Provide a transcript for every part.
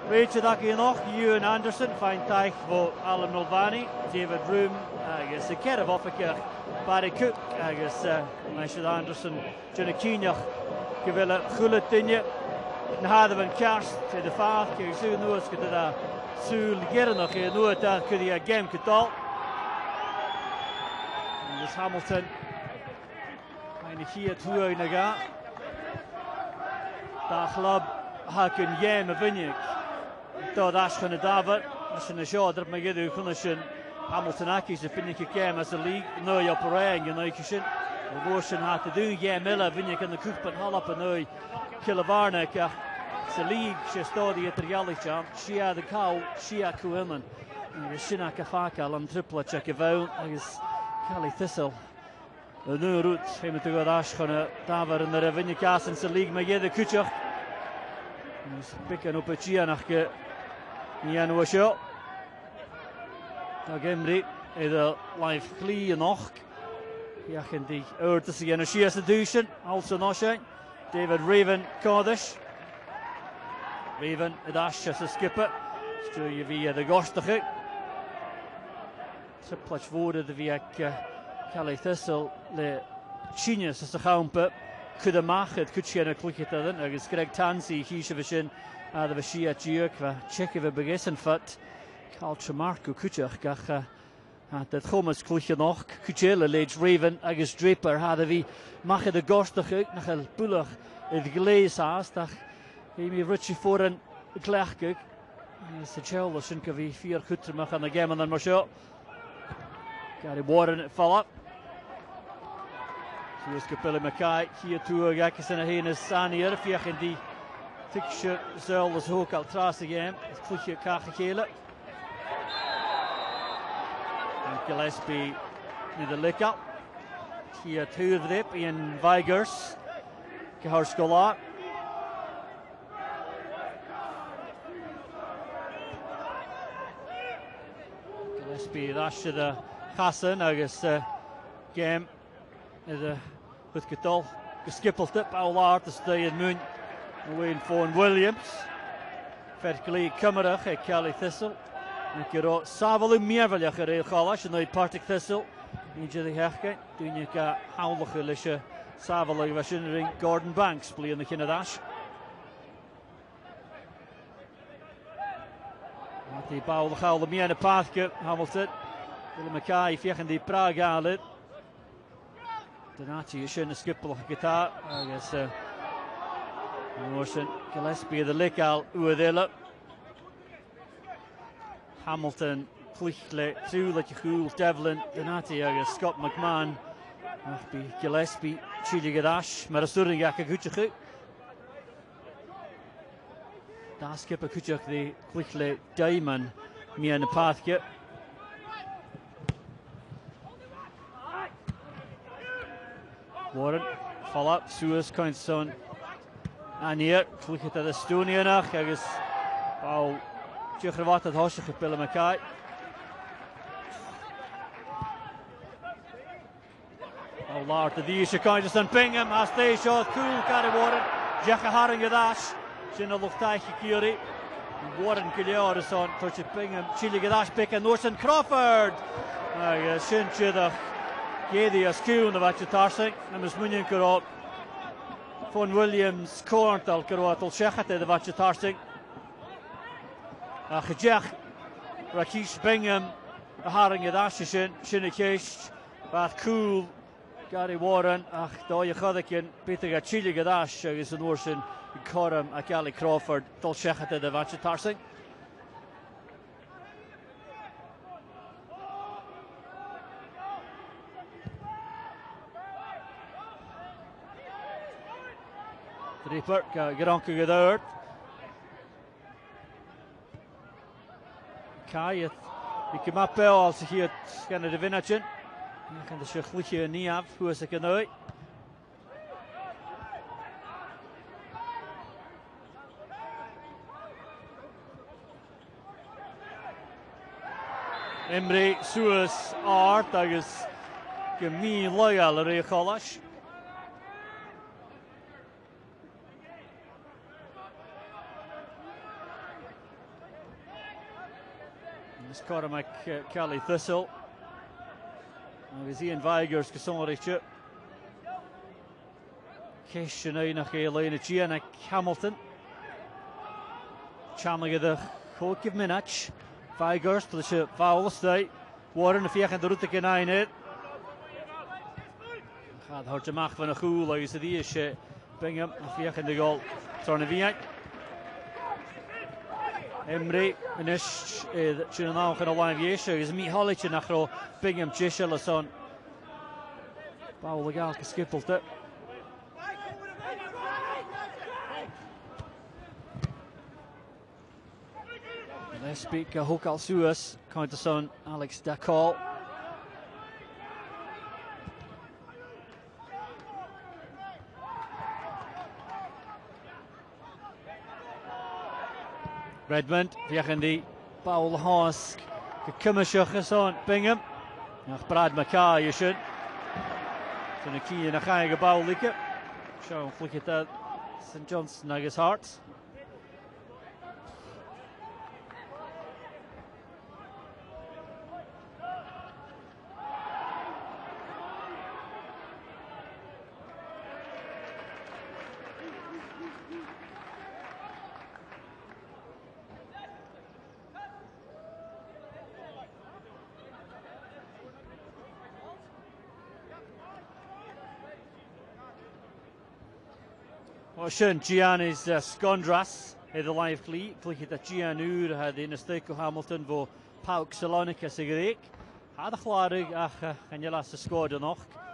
Rachel Aki noch, Ewan Anderson, fine taich for Alan Mulvaney, David Room, agus a cer of Officer, Barry Cook, agus Rachel Anderson, Jenna Keenach, Gavilla Chula Dinja, Nahadavan Karst, to the Fath, Kisu Nuas, Kata, Sul Gerenach, Nuata, Kudia Game Katal. This Hamilton, eine hier Tour in Naga. Da club Haken Yem Vinyik. Dod Ashkan David, Ashkan Shaw, that may get the Kunishin Hamilton Akis, the Finnick game as a league, no Yoparang, you know, Kishin. The motion had to do Yem Miller, Vinyik and the Coop and Hallop and no Kilavarnik. It's a league, she studied at the Yalichan, she had the cow, she had Kuhilman. The Shinaka Fakal and Triplet check a vote, I guess. Cali Thistle. The new route, him to go Ashkan David and the Revenue Cast in the league, may get the Kuchak. He's picking up a Chianach. Ian Washo. Gemri, the live Clee and Och. Yachin the Urtus again, a sheer seduction, also Noshe. David Raven Cardish. Raven, a dash as a skipper. Stu you via the Gostach. Triplach voorde de via Cali Thistle, le Chinius as a Hamper. Could a machet, could she in a click at it, I guess Greg Tansey, Hishavishin, the Vashia Jerk, check of a begessen foot, Carl Tremarco, Kuchach, Gacha, that Thomas Kluchenoch, Kuchela, Lage Raven, I guess Draper, had a v Machet the Gostach, Nachel Pullach, the Glaze Haas, that he me Richie Foreign, Glachkuk, it's a child, the Shinkavi, Fear Kutremach, and the game and then Marshall. Gary Warren at follow up. So is Capella Mackay here to Gakis and Ahenas Sanier. If you can the fixture Zell was hook out tras again. It's Kluchia Kachakela. And Gillespie with the lick up. Here two of the Ian Vigers. Gahar Scholar. Gillespie Rash to the Hassan, I guess game with Catal, Skippel tip, Allard to stay in Moon, away in Fawn Williams, Ferkli Kamerach, Cali Thistle, and Kiro Savalu Miervalach, a Khalash, and the Partick Thistle, Ninja the Herke, Dunika Howlach, Savalu Vashinring, Gordon Banks, play in the Kinadash. The Bowl the Howl, the Miana Pathke, Hamilton. Mackay, if you can the Prague outlet. Donati, you shouldn't skip the guitar. I guess Morrison, Gillespie, the lick out, Uadilla. Hamilton, Clichle, through like a cool Devlin, Donati, I guess Scott McMahon, Gillespie, Chili Gadash, Marasurin Yakaguchaku. Da skipper Kuchak, the Clichle Diamond, me and the Pathke. Warren, follow up, Suez, Coinson, and here, look at the Estonianach, I guess, wow, Jackravat at Hoshach, Bill Mackay. Oh, Lord, the Disha Coinson, Bingham, as they shot, cool, Gary Warren, Jacka Haring Gadash, Shinna Luftaichi Curie, Warren Gilliard on, touch of Bingham, Chili Gadash, Pick and Norton Crawford, I guess, Shin Chidach. Gedi as Kuhn of Achitarsing, Namus Munion Kurot, Fon Williams, Corntal Kurot, Shechate of Achitarsing, Achajach, Rakish Bingham, the Haring at Ashishin, Shinikesh, Bath Cool, Gary Warren, Ach, Doya Khodakin, Peter Gachili Gadash, is an Ocean, Coram, Akali Crawford, Shechate of Achitarsing. Reaper, get on to get out. Kai, he came up well, also here, kind of the Vinachin. And the Shechlichia Niav, who is a canoe. Emre Suez Art, I guess, give me loyal, Ray Khalash. Is Cormac Cali Thistle. Agus Ian Vigors Casonrichu. Kish and Einach Elena Gianna Hamilton. Chamliga the Hokiv Minach. Vigors to the foul state. Warren the Fiach and the Rutik in it. Had Horjamach van a Hool, I said, is Bingham, a Fiach in the goal. Tornaviak. Emre, Anish, Chinanau, and a line of Yesha is me Hollich and Achro, Bingham, Jishelason. Paul the Galka skipped it. Let's speak Hokal Suas, Counterson, Alex Dakal. Redmond, Viachandi, Paul Hask, Kumashach Bingham, nach Brad Mackay, you should. So the key in a high Baul Licker. Show look at that. St Johnstone, Agus Hearts. Sean Giannis Skondras in the live cleat. Flick at Gianur had in a stake of Hamilton vo Pauk Salonika Sigrek. Had a Clarig ach and you last scored a knock.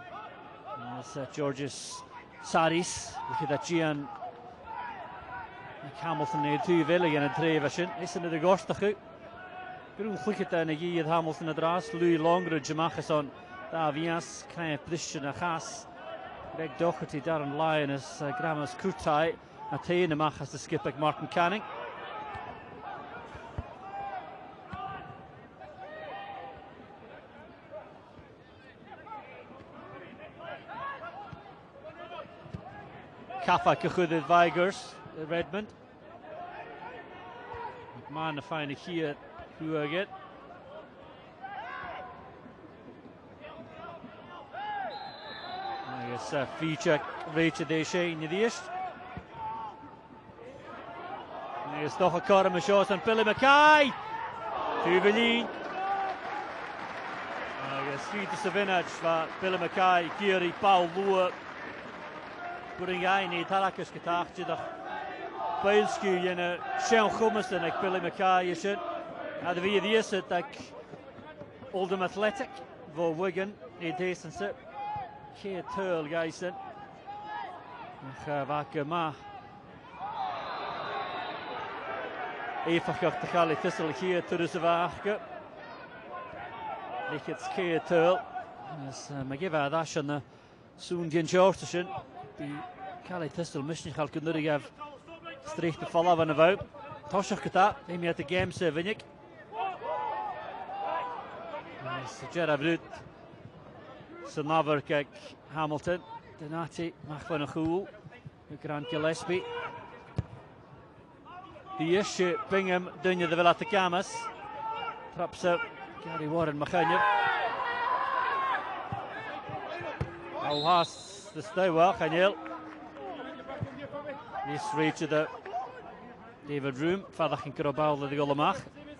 Georges Saris. Look at Gian Hamilton near 2 Villigan and 3 Vision. Isn't it the Gorstach? Groen flick at the Nagi at Hamilton Adras. Louis Longer Jamachison. Davias kind of position a Haas. Greg Doherty, Darren Lyon as Gramas Kurtai, Atene Mach as the skipper Martin Canning. Kappa Kuchudid Vigors, Redmond. McMahon to find a here who again. Feature Rachel Deshay in the east. There's nog a corner shot on Billy Mackay. Tuvelin. Schiet de Savinach van Billy Mackay. Kiri Paul Loer. Buringay niet halakus getaagd. Dat Bailsky en Sean Gomez en Billy Mackay is het. Hadden we de eerste dat Oldham Athletic voor Wigan in deze set. Keir Turl guys then. Ma. Even de Cali Thistle hier terug te wagen. Ligt het Keir Turl. Dus maar geef dat je zo'n geen Johnstone. Die Cali Thistle misschien gaat kunnen geven. Streek te vallen van de wou. Toshach geta. Neem je de game se vind ik. Gerard Brut. Sanaver kijk Hamilton, Donati mag van een goal. Grant Gillespie. Die is Bingham, Dunje de Villa Camas. Trap ze Gary Warren Maganje. Al haast de stuiwer, Ganyel. This reach de David Room, verder geen krabal de goal mag.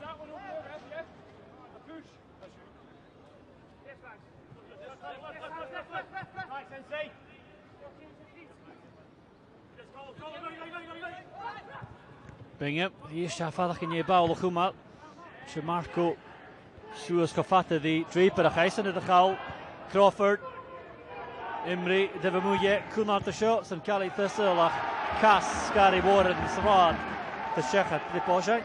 Bingham, hier is verder geen bal goed maar. Marco Suas gevatte die Draper gijs in de gal. Crawford, Imri, de Vermoeje, Koenart de shot, St Cali Thistle, Cass, Gary Warren, Sraad, de Shechat, de Poja.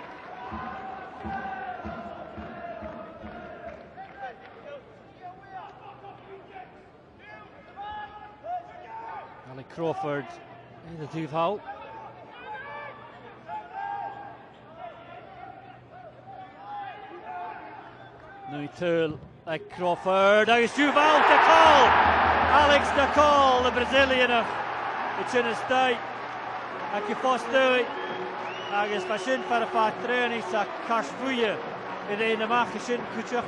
Ali Crawford in de duivhal. Nu Turl, Crawford, daar is Duval, de call! Alex de call, de Brazilian. Het is in een tijd. Ak je vast doet. Ak is fashion voor een vaart training, sa karsvoeien. إذا ما خشين كوتشر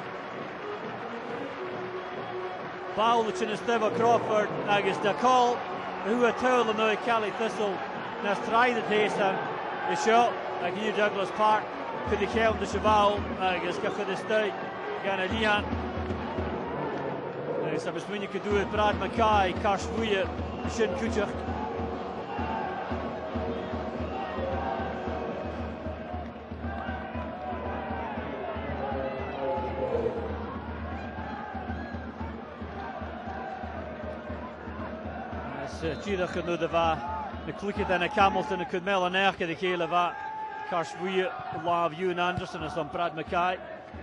باولتشن استبا كروفورد ناقص داكول هو تول نوي كالي ثسل ناس ترايد تيسا الشو نيو دوغلاس بارك كدي كاون دي شباو ناقص كخد استي كان ليان ناقص بسميني كدوه براد مكاي كاش بوية شن كوتشر Tjida kunnen de va de klikken dan een Hamilton en kun mel en erke de hele va Karsbuie Love Ewan Anderson en zo'n Brad Mackay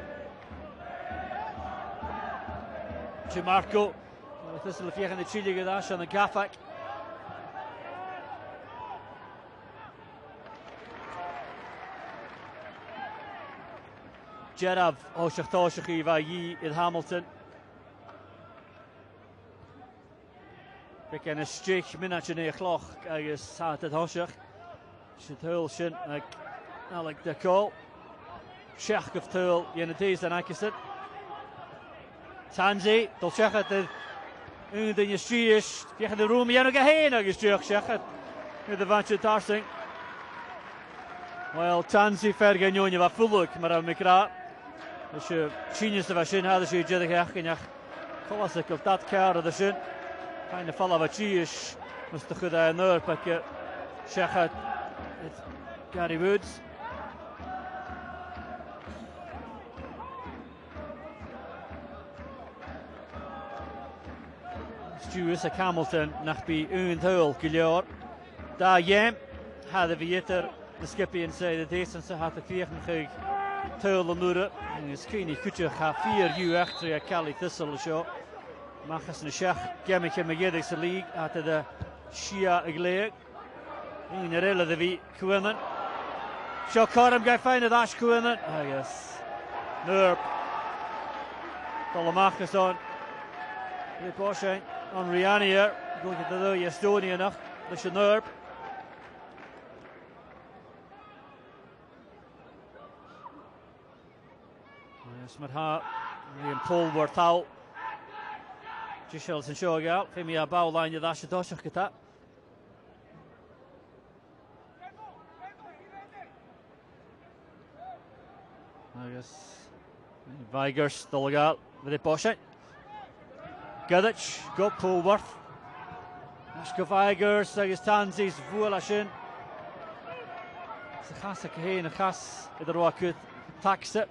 Marco het is de vier in de Chile gedaan aan de Gafak Jerav Oshachtoshchi va yi in Hamilton Began a streak minach in a clock, I guess, started Hoshach. Should hurl shin like Alec de Cole. Shach of Turl, Yenadiz and Akison. Tanzi, they'll check at the Undin Yastriish, Yah the room, Yanagahena, Yastriach Shachat, with the Vancha Tarsing. Well, Tanzi Ferganyon, a full look, Madame Mikra. The show, genius of a shin, how the shoe Jeddah and Yach. Classic of that car of the shin. Kind of follow a cheese, Mr. Kuda and Nur, but Shachat, it's Gary Woods. Stuart a Hamilton, Nachby Hul, Gillior. Da Yem, had the Vieter, the Skippy inside the distance, had the Kiechen Tull and Nura, and his Keeny Kutcher have 4 U after a Cali Thistle show. Machas na Sheikh Gemmick in Magiddick the league after the Shia Igleig. In the rilla the V Quinlan. Shall Coram go find a dash Quinlan. Ah yes. Nurp. Dolomachas on. The Porsche on Rihanna here. Going to the Estonian enough. The Nurp. Yes, Madha. Liam Polworth out. Jishels and Shogal, Femi Bow line of Asha Doshak at that. I guess Vigers, Dolgal with the Boshet. Gadich, got Polworth. Ashka Vigers, I guess Tanzi's Vuelashin. It's a Khasa Kahin, a Khas, the Roakut, tax it.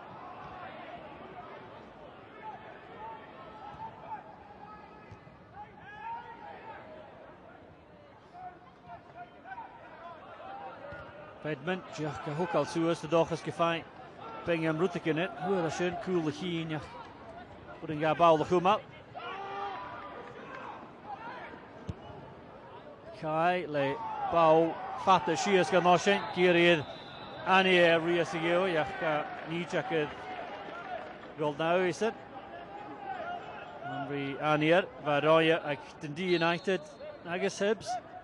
Edmund, Jack Hookal Suez, the dog has gefine. Bingham Rutik in it. Who are schön cool the Heen. Putting a ball the Humal. Kai le ball fatte she has got nothing. Kiried Annie Riasigio, Yaka Nijak gold now, is it? Henry Annier, Varoya, Dundee United, I guess Hibs.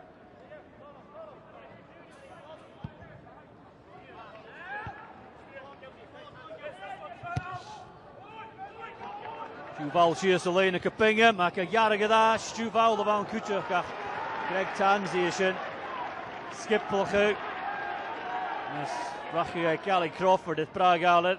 Juval Shears Elena Kapingham, Maka Yaragadash, Juval the Van Kuchak, Greg Tanzi, Skip Polchuk, yes, Rachi Gally Crawford at Prague Allen.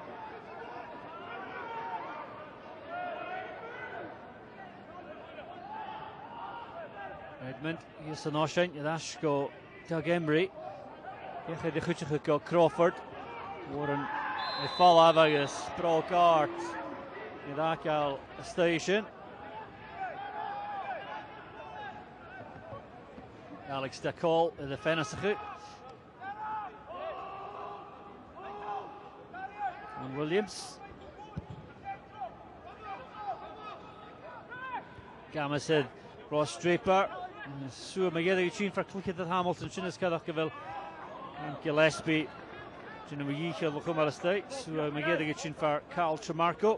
Edmund, here's the Noshin, Yadashko, Doug Emery, Yacha de Kuchak Crawford, Warren, they fall out of a Sprague Art. Irakal station. Alex Dacol, the defense. And Williams. Gamma said Ross Draper. Sue McGetty chin for clicking at Hamilton. Chinnis Kadakaville. And Gillespie. Jinami Yichel will come out of state. Sue McGetty chin for Carl Tremarco.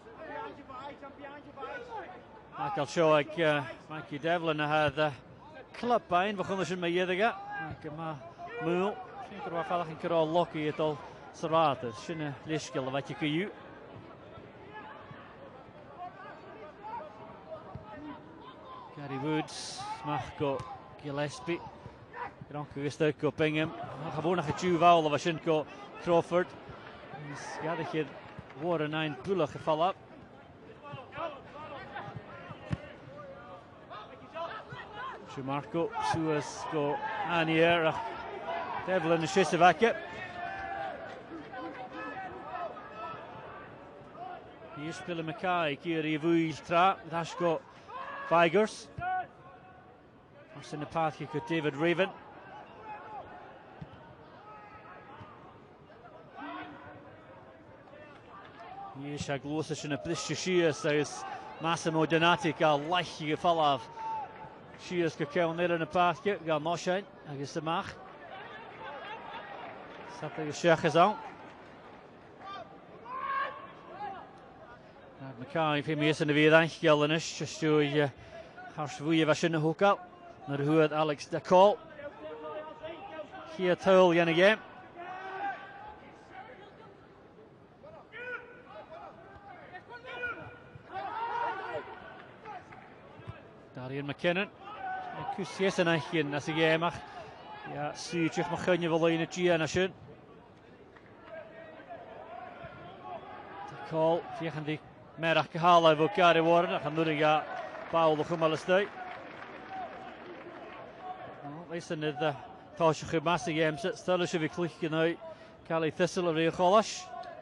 Michael Shoak, Mikey Devlin had the club pijn. We gaan dus een meedige. Ik heb maar moe. Ik denk er wel vallig een keer al lucky het al Sarata, Shinna Lishkill, Vatiku. Gary Woods, Marco Gillespie, Gronku Gesturko Bingham, gewoon nog een Juval of Shinko Crawford. Ja, dat je woorden 9 pullen gevallen. Marco, Suez go aan hier. Devil in de Shissevakke. Hier spelen Mackay, hier je Vuiltra, Dashko Vigers. Als in de path gekomen David Raven. Hier is hij gloos in de plisje Shias, daar is Massimo Donati al lichtje gevallen af. Shias gekomen neer in de path, gaan nog zijn, hij is de mag. Zat er geschreven aan. Mackay heeft meer in de weer aangekomen is, dus je gaat je was in de hoek al. Naar de hoed Alex de Col. Hier Tuil in de game. Darian McKinnon. Kus en Echtjen als de game mag. Ja, stuurt zich maar gun je wel in het Gianasje. De Col, die gaan die middag gehaald uit elkaar worden. Dan gaan we nu Paul de Gumalestui. Listen to the Tasha Khumasi game. Still should be clicking out. Cali Thistle or Kholash.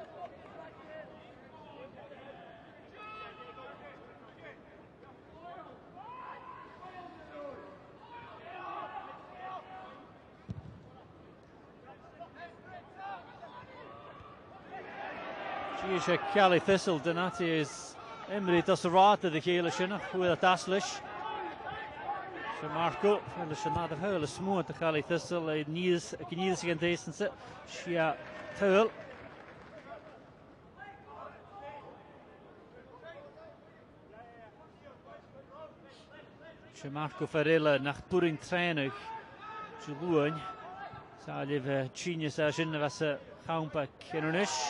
She's Cali Thistle. Donati is Emery Tasarata the Kalishin with a Taslish. Marco, dus na de hele smoot de Cali Thistle, Niels against distance, Shia Tuil. Marco Farilla nach Puring Trainig, Juluan, zou je genius als in was Gaumpa Kenonish.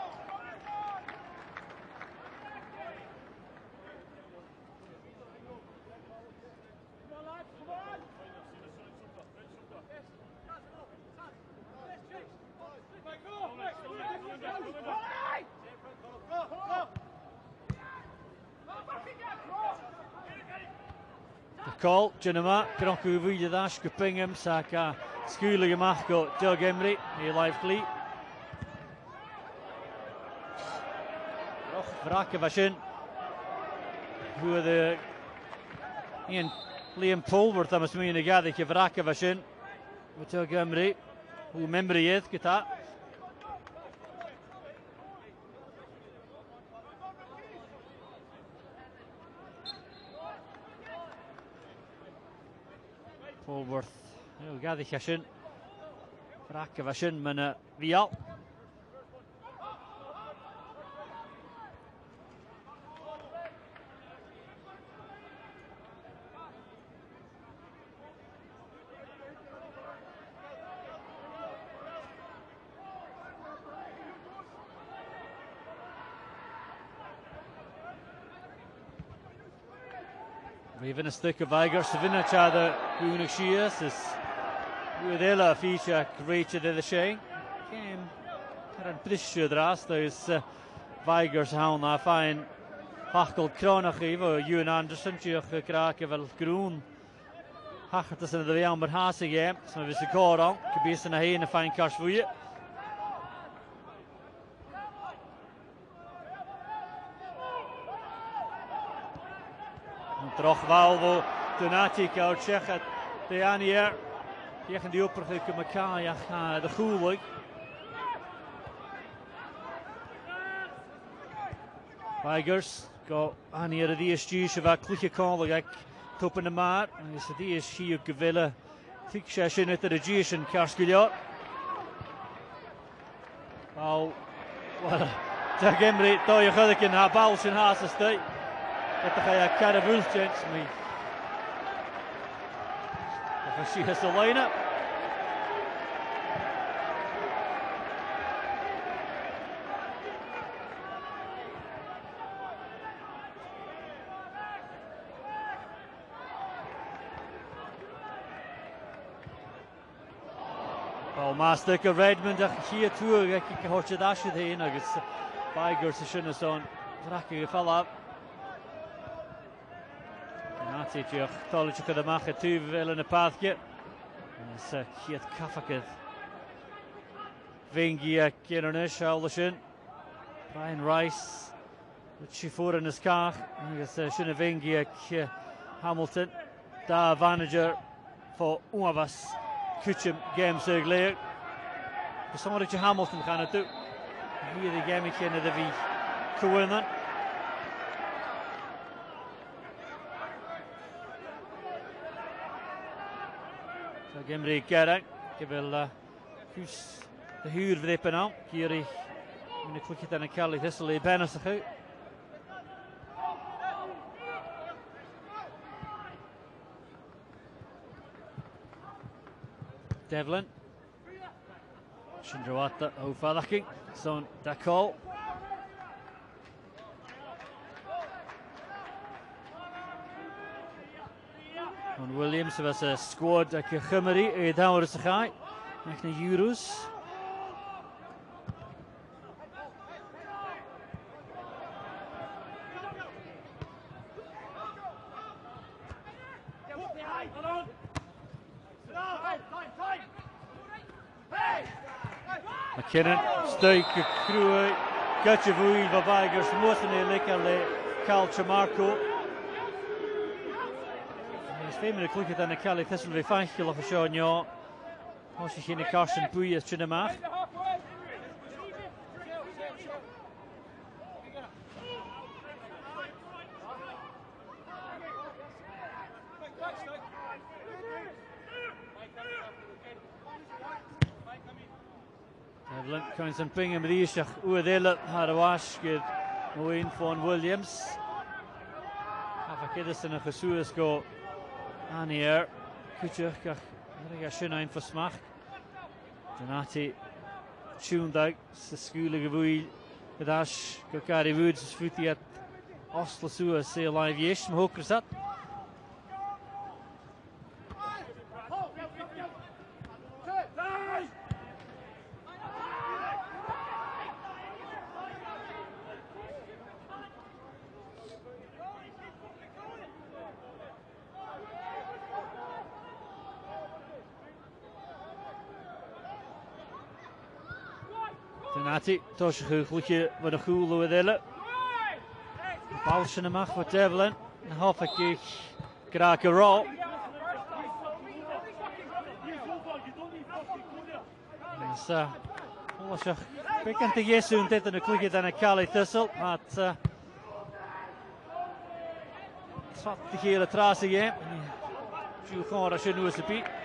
Call, Jinama, Gronku Vujadash, Kupingham, Saka, Skoolige Marco, Doug Emery, hier live Glee. Vraken was in. Hoe de Liam Polworth, dat was mee in de dat je vraken was in. Met Doug Emery, hoe member je het, geta. Polworth, heel gadig Jashin. Vraken was in, maar Vial. Even een stukje Vigers te winnen, Chada Gunig Shias is Udela feature created in the Shane. Game een prisje draast, dus Vigers houden naar fijn Hachel Kronach even, Ewan Anderson, die kraken wel groen. Hachel is in de Jammer Haase game, so we scoren aan, gebeurt er een fijn kars voor je. Terug Valvo, Donati kan zeggen, de Anier, die gaan die oppervlakte elkaar, de goelig. Vigers, go Anier die is juist wat klikje kan, ik top in de maat, en is die is hier gewillen, fixje in het de Jason Karskuliot. Wel, Doug Emery, daar je gaat in haar bal zijn haast stay. Dat ga je Caravultjens mee. Of zie je de line-up. Oh, Master go Redmond a chi tú a ki horchad ashid hyn agus Baigur sa sinna son Draki a falla Nati tiach Tolich a macha tú fel yn y pathge sa chiad cafacad Vingi a Kinnernish all sin Brian Rice Chifur in his car agus sinna Vingi a Hamilton da manager for Uavas Kuchim game sig leer. Sommer dat Hamilton gaan het doen. Hier de game kennen de wie gewonnen. Zo game re keren. Ik wil Hus de huur vrippen nou. Hier in de klikje dan een Kelly Thistle bijna zo goed. Devlin Shindrawata O'Fallaching Son Dakol on Williams was a squad at Khumari down the high next to Euros McKinnon, Stuik, Crew, Gutchavui, Vavigers, Mosene, Likale, Cal Chamarco. He's famous to look at the Kelly Thistle, we find Kill of a show, no. Hoshikini Carson Bui as Chinamach. Coins and Bingham Rishach Uadilla Harawash good Moin von Williams. Have a kidis and a Jesuas go on here. Kuchach Shinain for Smach. Janati tuned out the school of Gavui Gadash Gokari Woods is footy at Oslo Sua say live yesh Mohokrisat. Donati, Toshachu, Lucia, with a hulu with Ella. Balshanamach with Devlin, and half a kick, Graka Raw. So, Olashach, picking to Yesun did in a quicker than a Cali Thistle, but trap the heel atrás again. Few corner shouldn't lose a beat.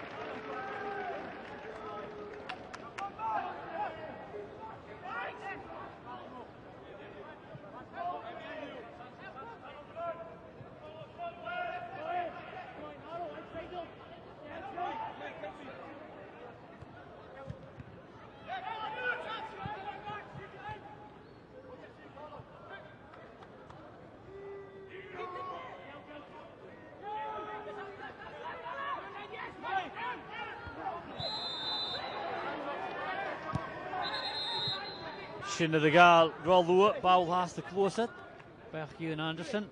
Shin of the gal, roll the work, Bowl has to close it. Back and Anderson.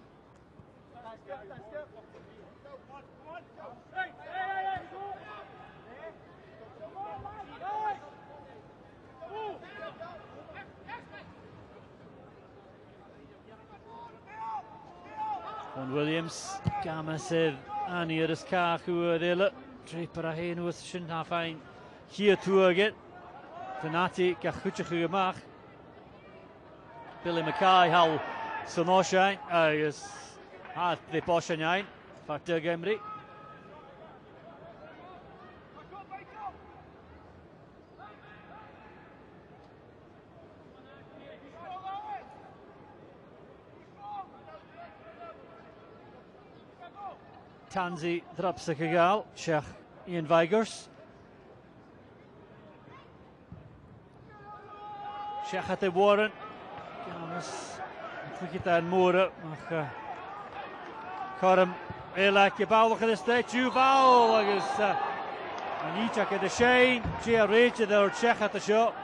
On Williams, Gamma said, Annie at his car, who are there. Draper a hen with Shin half fine. Here to again. Donati Gachuchu Mach Billy Mackay Hal Sonoshain is at the Boshain Factor Gemri Tanzi drops a Kagal Shach Ian Vigers Shachat the Warren, Gamas, Cricket Mora, Coram, Elak, Yabal, look at this day, Juval, And Ichak at the Shane, Gia Rachel there, check at the show.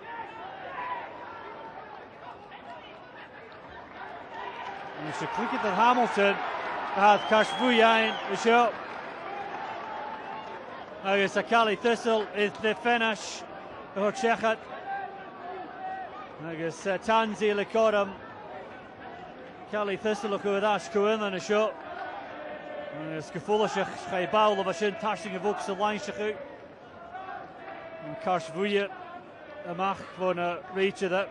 And it's a cricket that Hamilton had Kashvuyain the show. Now it's a Cali Thistle is the finish or check it. I guess Tanzi Likoram Cali Thistle look with Ash Cohen on the show. It's gevoelig ga je bouwen was in tasting of ook line zich Kars Vuye mag voor een reach dat.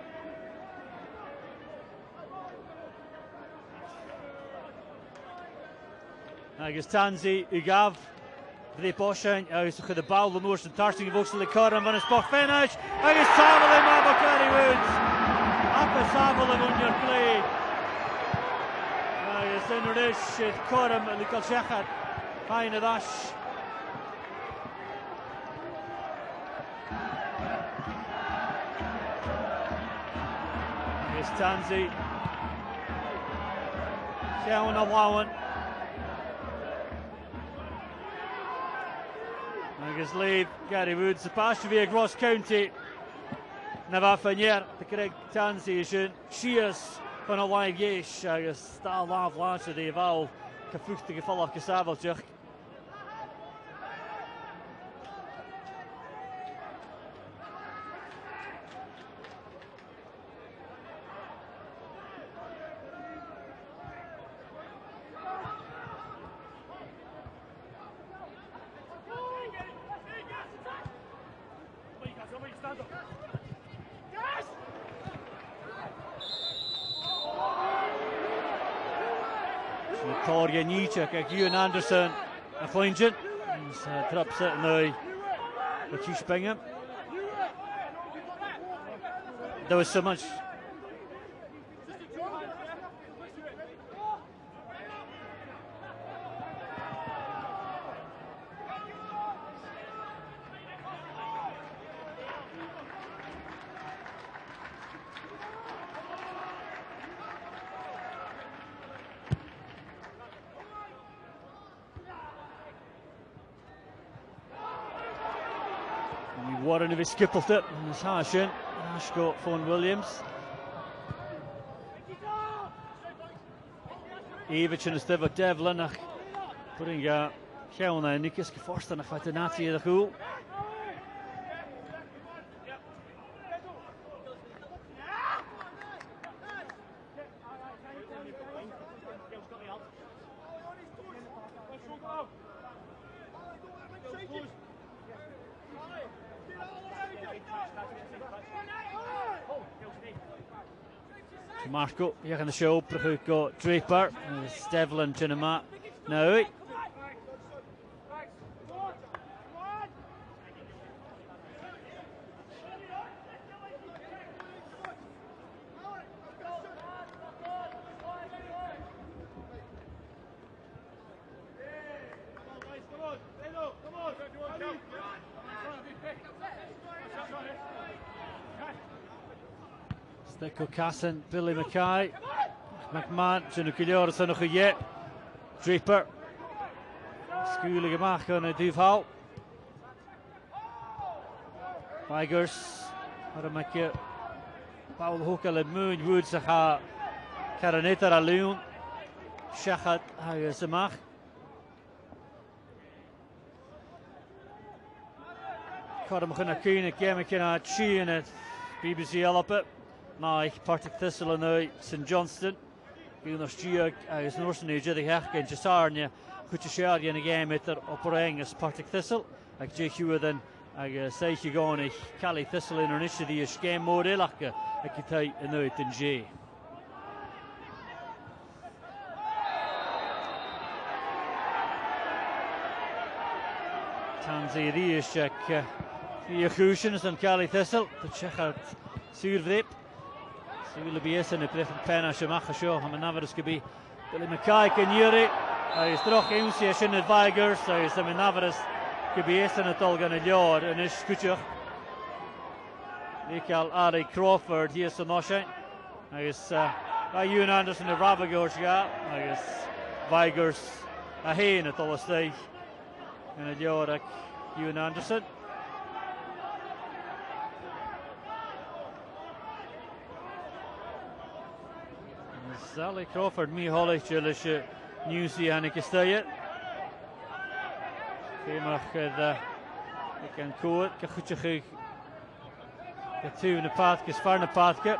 I guess Tanzi Ugav the Boshan is de bal de Noorse tasting of ook de Coram van een sport finish. I guess Samuel in Mabakari Woods. Up Samuel on your play. Sy'n rhys i'r Coram yn cael siachad hain y ddash. Here's Tanzi. Llawn o lawan. Agus lead Gary Woods. Y basio fi across county. Na fa ffynir. The Craig Tanzi is Shears. Van een live gees, je staat laaf laatste die wel gevoegde geval afgesaveltje. Victoria Nietzsche, Ewan Anderson, a Flinget, traps it now, but you spring him. There was so much. Warren of his skipped it, and it's Hashin. Ash got Fawn Williams. Evich and Steve Devlin. Putting Kjellna and Nikis Forster and Fatinati in the cool. Marco, hier aan de show, Preguko, Draper, Devlin, Chinema, now. Nico Casson, Billy Mackay, McMahon, Junukilor, Sanokuye, Draper, Schooling Mach on a Duval, Vigers, Haramaki, Paul Hooker, and Moon, Woods, Caraneta, Alun, Shachat, Hayasamach. Karamachana Kuhn, Gamakina, Chi, and BBC Elopet. Mike Partick Thistle and St Johnstone. Gúnas Giag agus Norsen Uja the Hachkin Jasarnia Kuchishari in a game at the Operangus Partick Thistle. Like J. Hewer then say Hugoni Cali Thistle in initially is game mode Elaka a Kitai and Noit in J. Tanzi Rieshek Yakushin and Cali Thistle to check out Survrip. So will be in the different pen as Shamacha show. I'm another be Billy Mackay can Yuri. Is droch Imsi in the Vigers. Is the Navaras could be in the Tolgan and Yard and is Kuchuk. Mikal Ari Crawford here so Nosha. Is Ewan Anderson the Ravagors Is Vigers a Hain at all stage. And a Yard Ewan Anderson. Sally Crawford mi holich leis Newsy hannig istayet. Fémach ik an koer gechutje tu na pathke far na pathke.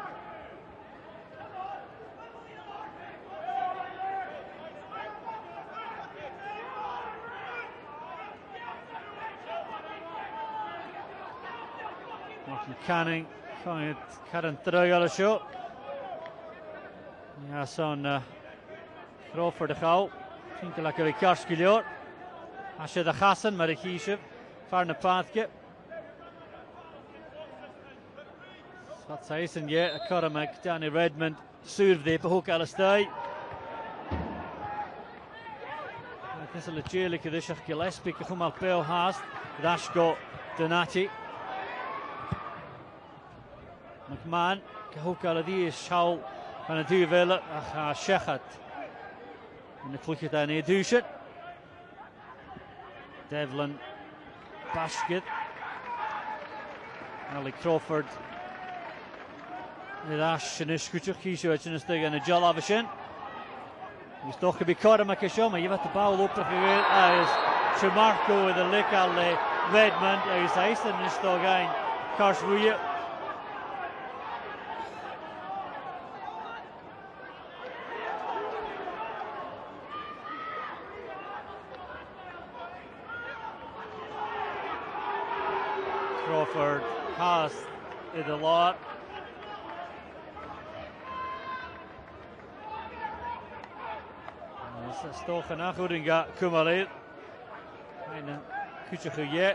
Martin Canning Karen Treugal show. Ja, son Crawford de gauw. Vind ik lekker karskilior. Als je de gassen, maar ik kies je. Far na pathke. Wat zei ze? Ja, Karamak, Danny Redmond, surfde på hoek alle stij. Het is een legerlijke dus je Gillespie que al peel haast. Dashko Donati. McMahon, que hoek alle die is schouw van het duurwille. Ach, Shechat. En de vloegje daar neer duwtje. Devlin Basket. Ali Crawford. Rash en is goed kies uit en tegen de Jalavashin. Is toch een beetje maar kesho, maar je wat de bal op te geven. Hij is Chemarco with the lick al Redmond. Hij is hij en is toch een Karswoeje. Crawford has it a lot. Stoch en aangoeding gaat Kumale. En een kutje geje.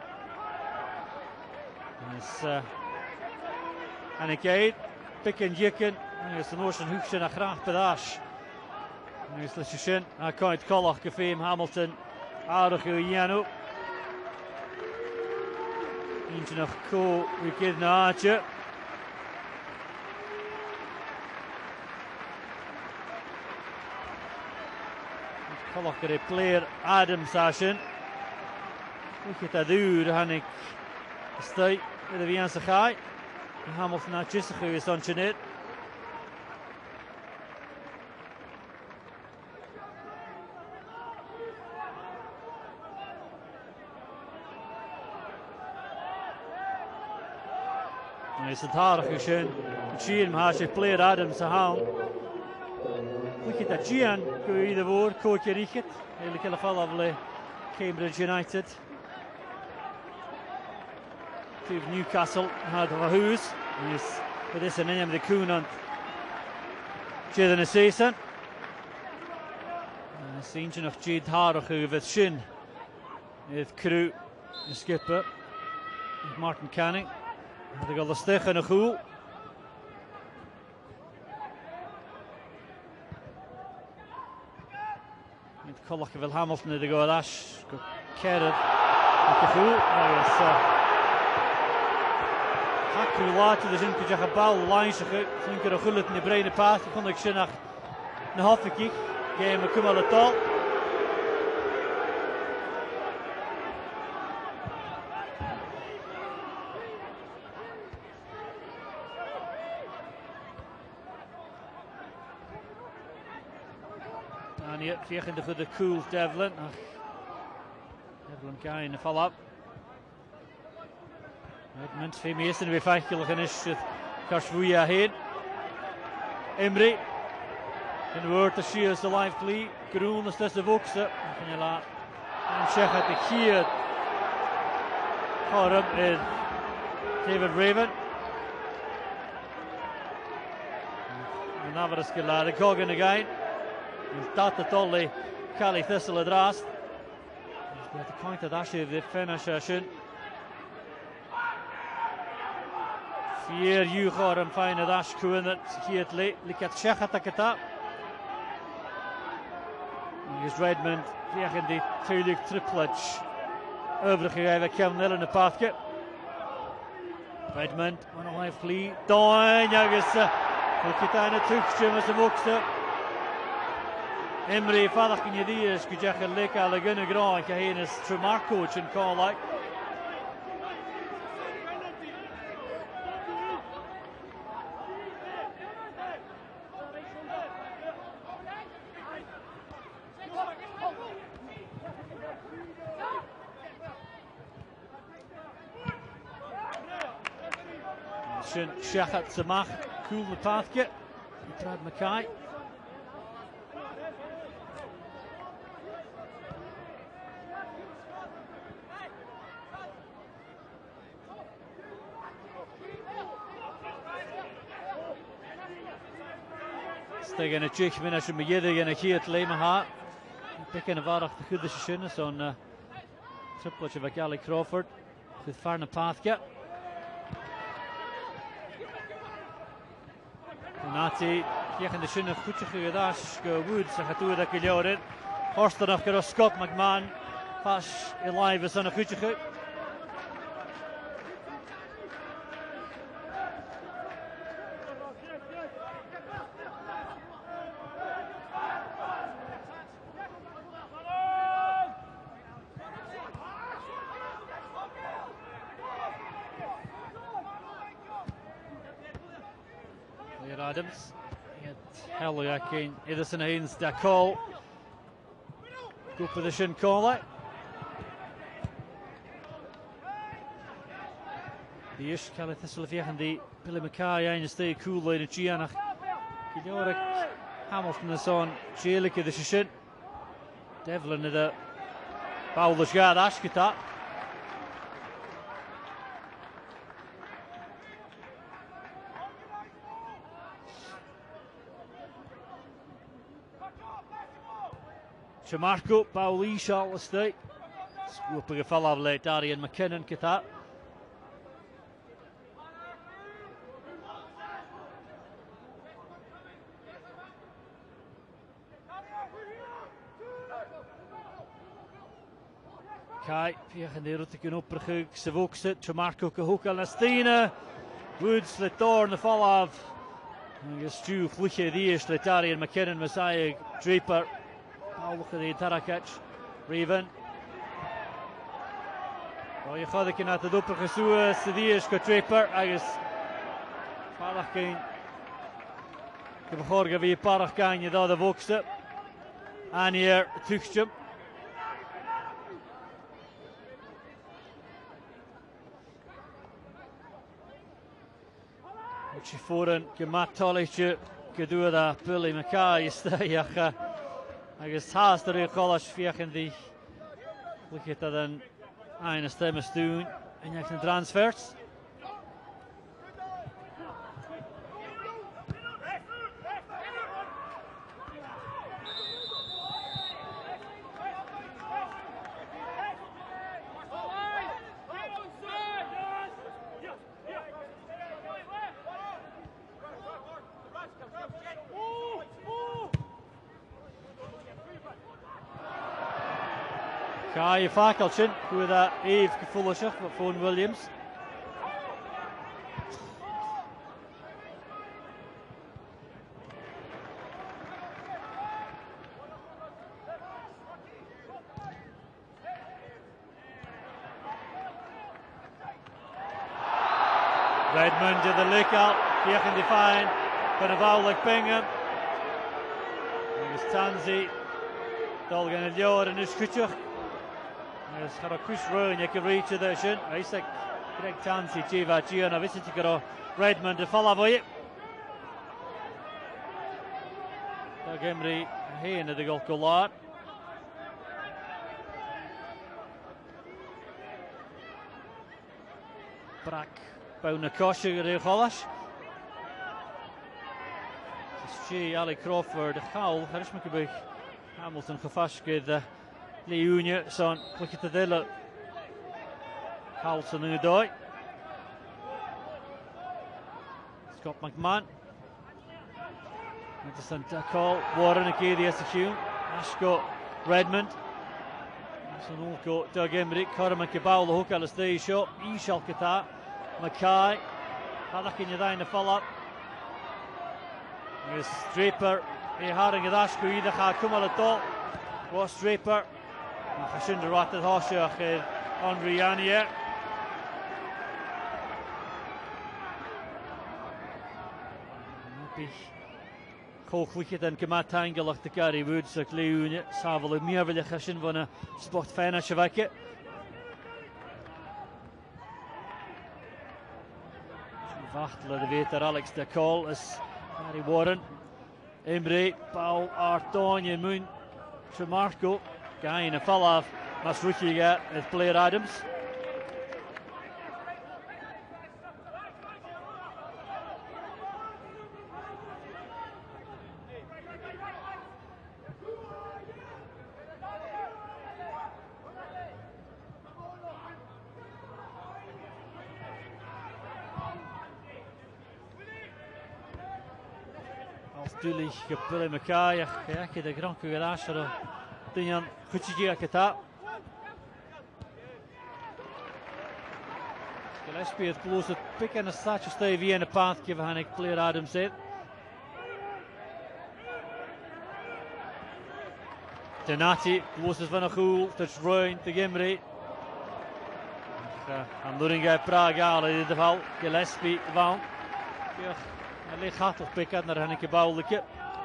En ik eet. Pik en jikken. En is de Noorse hoekje naar graag pedaas. En is de Shishin. Hij kan het Collach gefeem Hamilton. Aardige Janu. Eentje nog cool. We kid naar Aatje. Collach de player Adams Ashen. Ik het dat duur han ik stay de Wiense gaai. Hamilton naar Chisige is dan net. Is het hard geschehen. Chien haast je player Adams te halen. Look at that Gian, go either woord, coach Richard. Hele kille fall of Cambridge United. To Newcastle had a hoes. Yes, but this is the name of the Coonant. Jaden is season. Sintje nog Jade Hardig over het shin. Het crew, de skipper. Martin Canning. Had al de steg en een goal. Collach wil Hamilton de go Ash go Kerrod met de goal. Hakku later de zin je bal lijnsig. Vind er goed in de brede paas. Kon ik zien naar een halve kick. Game kom al het al. Vegen de goede cool Devlin. Devlin kan in de val op. Redmond twee meesten weer 5 kilo is het Karswoeja heen. Emre. In de woord is hier de live play. Groen is de wokste. En check uit de hier. Korm in David Raven. En dan wordt het geladen. Gogan again. Dat het al Cali Thistle draast. Met de point dat als je de finish in. 4 jugar en fijne dash kunnen hier het liket zeggen dat het dat. Is Redmond tegen die tweede tripletje overgegeven Kevin Hill in de pathje. Redmond nog even vlie. Dan ja is het aan het hoekje met de wokste. Emery fadach in ydias gydech y lic a lagyn y gro yn cael ys Tremarco yn call out. Sy'n siachat symach, cool the pathge, Brad Mackay. Steg yn y jich mynd as yn mygydig yn y chiat le ma ha. Bec yn y farach dy chwyd ysio sy'n o'n tripled efo Gally Crawford. Chwyd farn y pathge. Nati, kiech yn y sy'n y chwtych i gyddas go Woods a chadwyd ac i liorin. Horston o'ch gyda Scott McMahon. Pas i live ys yn y chwtych i. Adams, Helly Akin, Edison Haynes, da call. Good position, call it. The Ish Calith Thistlefiach and the Billy Mackay and stay cool in Gianach. Giloric Hamilton is on Jailik the Shishin. Devlin at a Bowler's Guard Ashkita. Tremarco, Bowley, Charlotte State. Swooping a follow late, Darian McKinnon, Kithat. Kai, Piach and the Rutikin Upperhug, Savokset, Tremarco, Kahuk, Alnastina. Woods, the door, and the follow of. I guess Stu, Fluche, Dias, Darian McKinnon, Messiah, Draper. Look at the Tarakach, Raven. Oh, you thought they can have the Doper Jesua, Sadish, Draper, I guess. Parachkin. Give a horga via Parachkan, you know the Vokster. And here, Tuchjum. Which you foreign, Gemat Tolish, Geduda, Billy Mackay, Stay. Agus has the real college fiach in the look at that and ein stem stoon and you can transfers. Kai Fakelchin with Eve Fullershire for Fawn Williams. Redmond did the lick out, Kiech define, Carnaval like Bingham. There's Tansy, Dolgan and Yor and Ishkuchuk. There's Harakush Rowan, you can reach it there, Shin. Isaac, Greg Tansy, Jiva, Giona, Visitikaro, Redmond to follow by it. Doug Emery, he into the Gulf Golar. Brack, Bouna Kosher, Rio Holash. She, Ali Crawford, Howell, Harishmakabik, Hamilton, Khafashkid, Lee Unia, son, Quicketadilla, Carlson and Udoy. Scott McMahon. Madison Call, Warren again, the SQ, Ashko, Redmond. Sonolko, Doug Emery, Cormac Cabal, the hook on the stage shot, Ishal Kata, Mackay, Halakin Yadine the follow up. There's Draper, haring adash kuida ha kumalato was Draper Hashinder Ratat Hoshach Andre Yanier Kochliket en Kematangelach de Gary Woods ak Leune Savel Meerville Hashin van a sport fijne Chevake Wachtler de weet Alex de Col is Harry Warren Emre Paul Artonje Moon Tremarco Gain a fall off Mas Ruchiga at Blair Adams Natuurlijk gepullen elkaar, ja, de granke garage, Dinjan Kuchigi Kata. Gillespie het close het pick en een staatje Stevie in de path geven aan ik Blair Adams in. Tenati close van een goal, touch ruin te Gimri. En Luringa Praga in ieder geval Gillespie van. Ja. Hij ligt hard op pikken naar Hanneke Bouwelijke.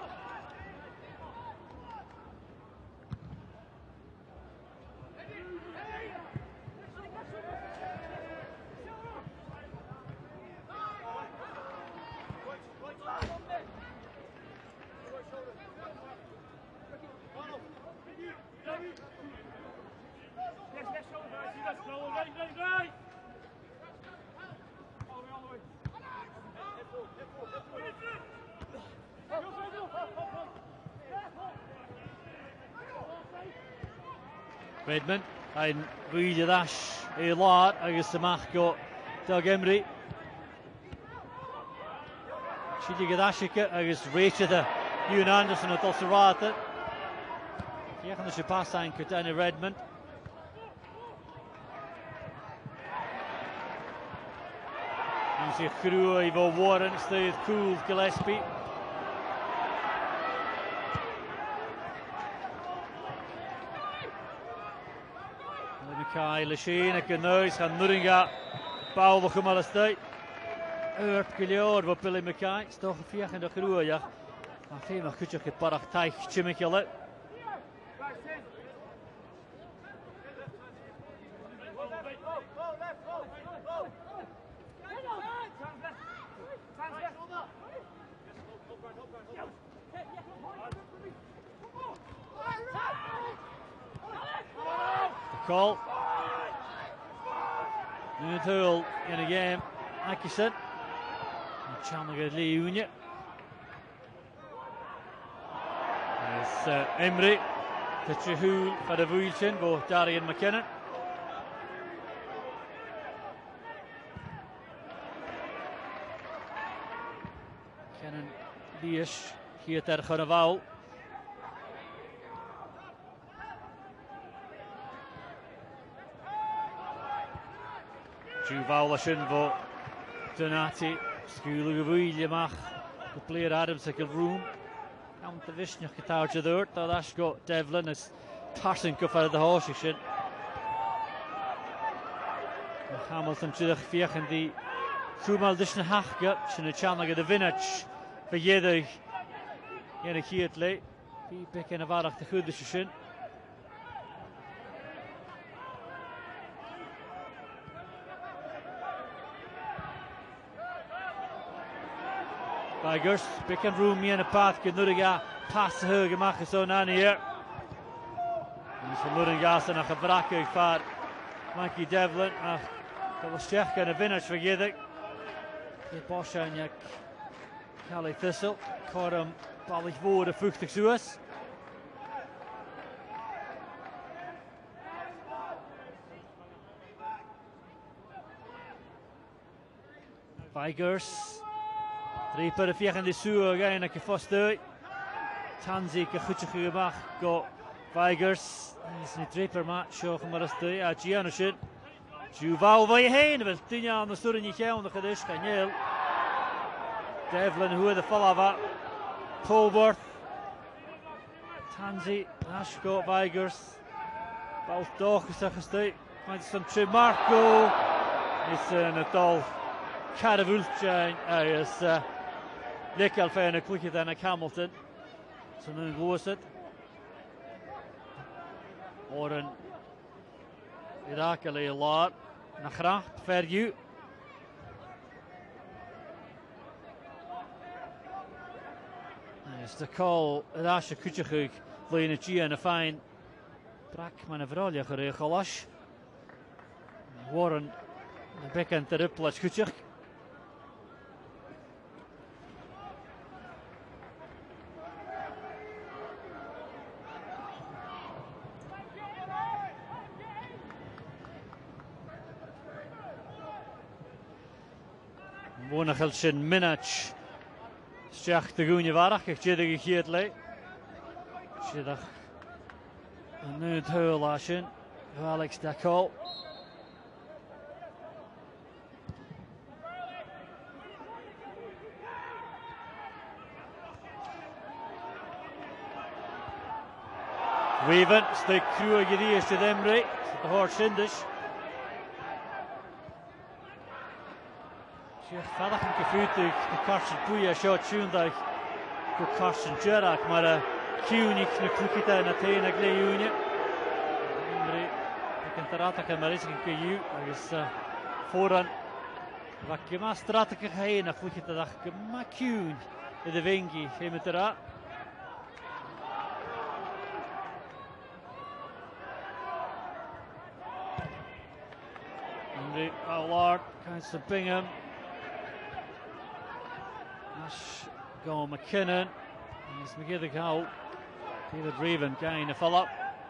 Redmond, ein Rwy'n dash ei lad agus ymach go Doug Emery. Siedi gadashika agus Rachel Ewan Anderson at Osirata. Iachan the Shapas anchor Danny Redmond. He's a crew of Warren, stayed cool Gillespie. Kyle Sheen ac yn oes gan Nuringa Bawl o'ch yma lysdau Yrp gilior fo Billy Mackay Stoch y ffiach yn o'ch rwyach A ffeim o'ch cwtioch y barach taich Chimic ile Call New tool in a game, Atkinson. Chandler Lee Unia. There's Emery. Pitcher for the Wilson, both Darian McKinnon. Kennan Dias hier ter Gonneval. Juval sin fo Donati Sgúla go bhfuil amach go Blair Adams ac room Am the Vishnach gyda'r jadwr Doedd asgo Devlin as Tarsin gyfer y hosig sin Hamilton trydych fiach yn di Chwmal dysna hachga sy'n y chanag y vinach fe ieddig yn y cyd le Fi bec yn y farach dy chwydys sin Tigers, pick and room in a path, Nuriga pass her gemachas on an here. From Nurigas and a Habraka far Mikey Devlin, Kolashek and a vintage for Yiddick. Boshanyak Cali Thistle, Corum Ballich Voorde Fuchtig Suez. Tigers. Drie per de vier in de Suur again like a first day. Tanzi ke goedje gemaakt go Tigers. Is niet drie per match zo maar als de Giano shit. Juval waar je heen wil 10 jaar aan de Suur niet gaan de gedis kan je. Devlin hoe de follow Polworth Tansy, Ashko, Vigers, Baldochus achastay, finds some Marco. It's an adult Caravulchain, as Lecal Fairna quicker than a Hamilton. So nu goes it. Oren Irakali a lot. Nachra, fair you. It's the call at Asha Kuchachuk, Lena Gia and a fine Brak Manavrolia Kolash. Warren Bekan Teriplas Kuchach. Wonachelshin Minach. Sjach de Goenie Warach, ik jiddig ik hier le. Jiddig. En nu het heulaasje. Alex Dakol. Weven, steek Kruger de eerste Demre. De hoort Sinders. Vandaag een gevoelig de Carson Puya shot Tuindag voor Carson Gerard, maar Kunik de Kukita en Athena Gleunie. Ik kan terata kan maar eens een keer is vooraan wat je maar strategie heen naar Kukita dag maar Kun in de wingi hem het eruit. Henry Allard kan ze pingen. Go McKinnon, he's McGee the goal. David Reven getting a follow-up.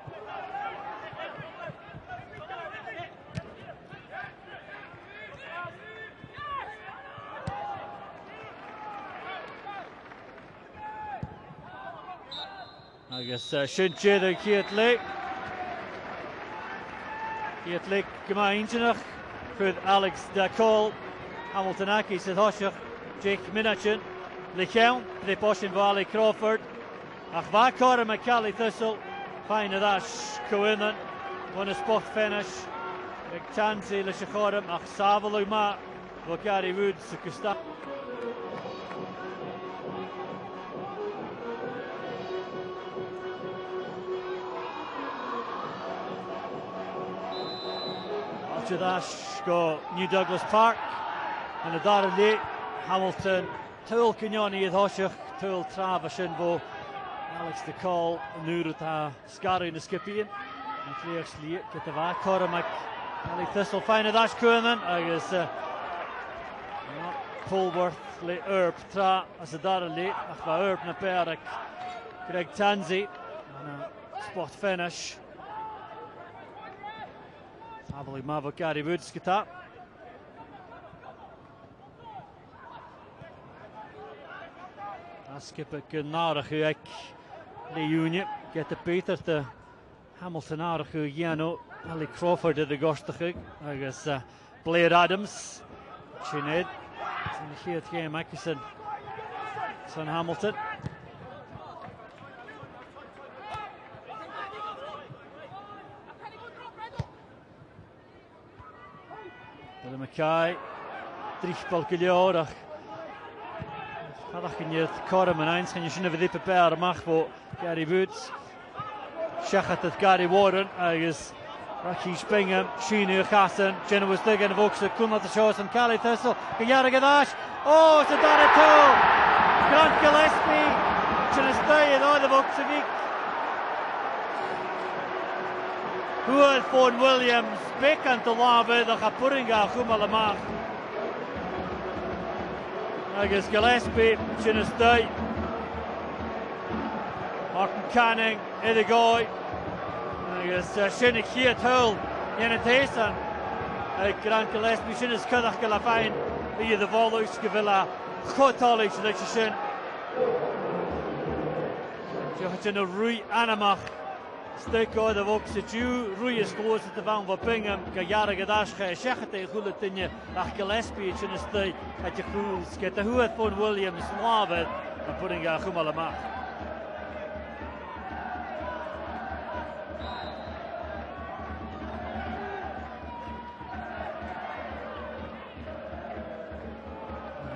I guess Shinche the Kietley. Kietley gemeenzinnig voor Alex Dakol. Hamiltonaki zit Hoschig. Jake Minachin. Lichewn, de Boshin Valley Crawford. Ach va Cora McCallie Thistle. Fine dash Coinan. Won a spot finish. Tansy Lishachorum. Ach Savalu Ma. Gary Woods. Kusta. Dash go New Douglas Park. And the Darley Hamilton. Tuil Kinyoni at Hoshach, Tuil Travashin bo Alex de Call, Nuruta Scary in the Skipian, and Claire Sleet, get the vac, Cormac, Ali Thistle, fine at Ash Kuhnen, I guess Polworth, Le Erb, Tra, as a Darley, Achva Erb Naperak, Greg Tansy, and a spot finish. Probably Mavo Gary Woods get up. Skipper Gnarach ek de Union get the Peter the Hamilton Arach Yano Ali Crawford de Gostachig I guess Blair Adams Chined in the game Atkinson son Hamilton de Mackay Trichbal Gilorach Hadach can you Coram and Eins can you shouldn't have the prepare Machbo Gary Woods Shachat at Gary Warren I guess Rocky Spingham Sheenu Hassan Jenna was digging Vox couldn't let the show and Cali Thistle Gayara Gadash oh it's a Dara two Grant Gillespie Jenna stay in all the Vox Huel Fon Williams Beck and the Lava the Hapuringa Humalamach I guess Gillespie, Chinnestay, Martin Canning, Eddie Goy, I guess Shinnick here Tull, Yenetason, Grant Gillespie, Shinnis Kudach Galafine, the Volux Gavilla, Kotolich, Lichishin, Johatina Rui Anamach, Stekko de Voxe Jew, Rui is close at the Van Bingham, Gayara Gadash, Shechate, Hulatinya, Ach Gillespie, Chinnestay, at your fools, get the Huat Williams, Lavid, and putting a Humalama.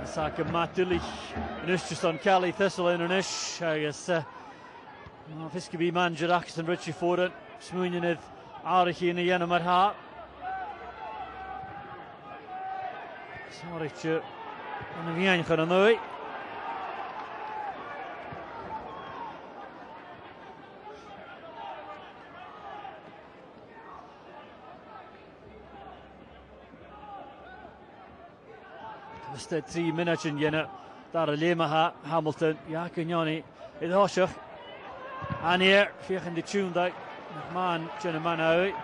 Saka Matullich in St Cali Thistle in Ish. I guess this could be manager Axton Richie Foden. Smoonin it Arich in the Yenamar Ha. Sorry, and the Vian Khanoi. Just 3 minutes in Yenna. Dar Lema Hamilton. Yakinyoni. It Hoshach. And here, Fiachin the tune that man, Jennaman out.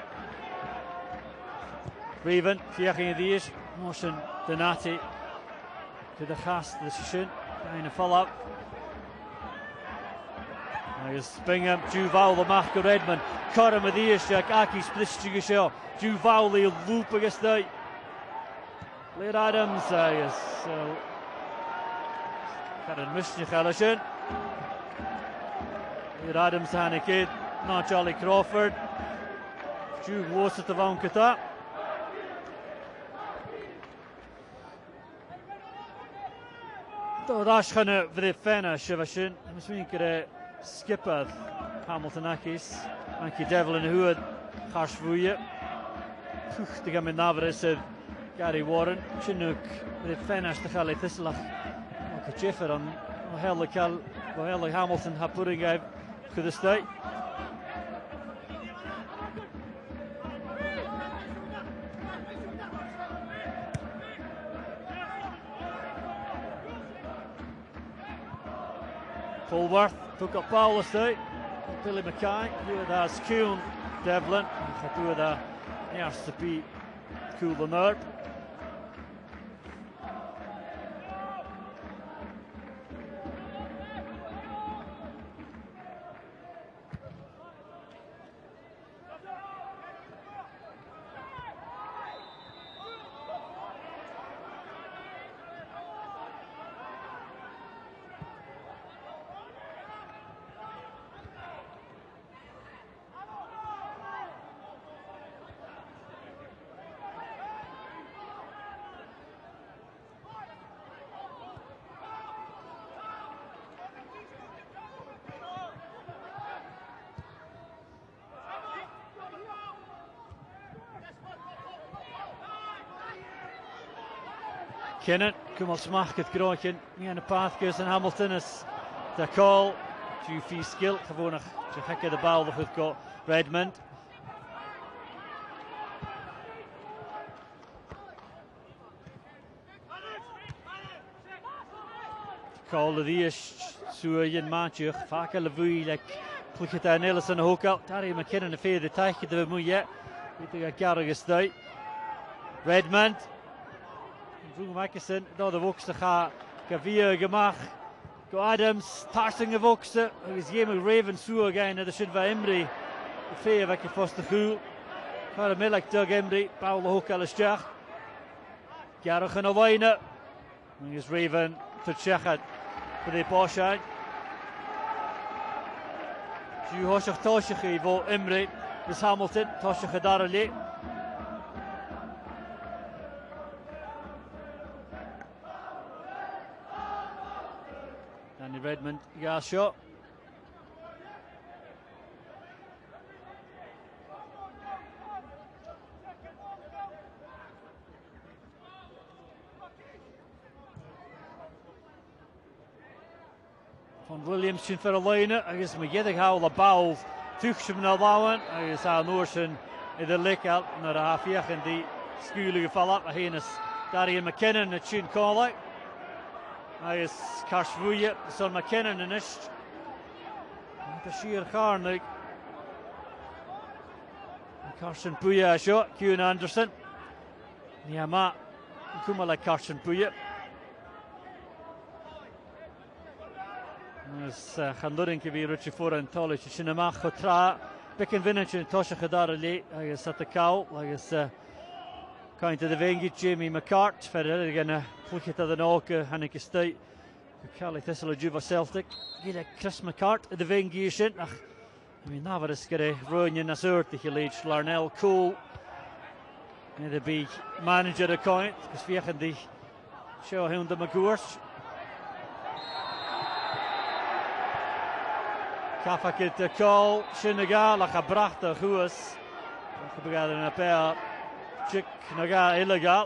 Raven, Fiachin these. Motion Donati to the cast, the shin. Kind of follow up. I guess Bingham, Duval, the Mark of Redmond. Curran with the Ishak, Aki splits to show. Duval, the loop against the Blair Adams, I guess. So, Curran Mishni Khalashin. Blair Adams, Hanekid, not Charlie Crawford. Drew was at the Vankata. Dash Hanna Vrifena Shivashin. I'm assuming skipper Hamilton Akis. Anki Devlin Hood, Harshvuya. Tuch to Gamin Navaris, Gary Warren. Chinook Vrifena Stachali Thistlach. Jeffer on Helle Hamilton Hapuring out to the state. Fulworth took up Paulus out. Billy Mackay, who had Kuhn Devlin, who had Nurse to be Cool the Nerd. Kinnan, Kumal Smach at Groken, Ian Pathkes and Hamilton is the call. Two fee skill, Havonach, to heck of the ball that we've got Redmond. Call of the Ish, Suayan Manchuk, Faka Lavui, like Clicketa Nelson Hookout, Terry McKinnon, the fair the Taik of the Muya, we think a Garrigus day. Redmond. Vroeg Mackison, door de Wokste gaat Gavia gemacht. Go Adams, Tarsing of Wokste, is Jemig Raven Sue again, de Shin van Emry. De Fee of Ekki Foster Goel. Gaat hem like Doug Emry, Paul de Hoek alles Jack. Garrig en Wijne. En is Raven te checken voor de Porsche. Ju Hoshach Toshach voor Emry, is Hamilton, Toshach Darali. Redmond, gas shot. Van Williams sin for a line, agus me gedig hawl a ball tuchsum na lawan, agus a Noorsen in the lick out na a halfiach in die skulige fall up a henus Darian McKinnon at chin call out. Agus Karshvuya, son McKinnon in ist. The sheer Carnig. Carson Puya shot, Kuhn Anderson. Niama, Kumala Carson Puya. As Handurin can be Richie Foran Tolich, Shinamach Hotra, Becken Vinich and Tosha Hadarali, I guess at the cow, I guess kind of the Vengi, Jamie McCart, Ferrer again, Plucket of the Noka, Hanneke State, Cali Thistle Juva Celtic, Gila Chris McCart, the Vengi Shin. I mean, Navaris get a Ronian Azur to Hilage, Larnell Cole, the big manager account, because we have the Seo hwn dy magwrs. Caffa gyda col, Sinagal ac a bracht o chwys. Ac a bygad yn y bel, Chick naga illegal.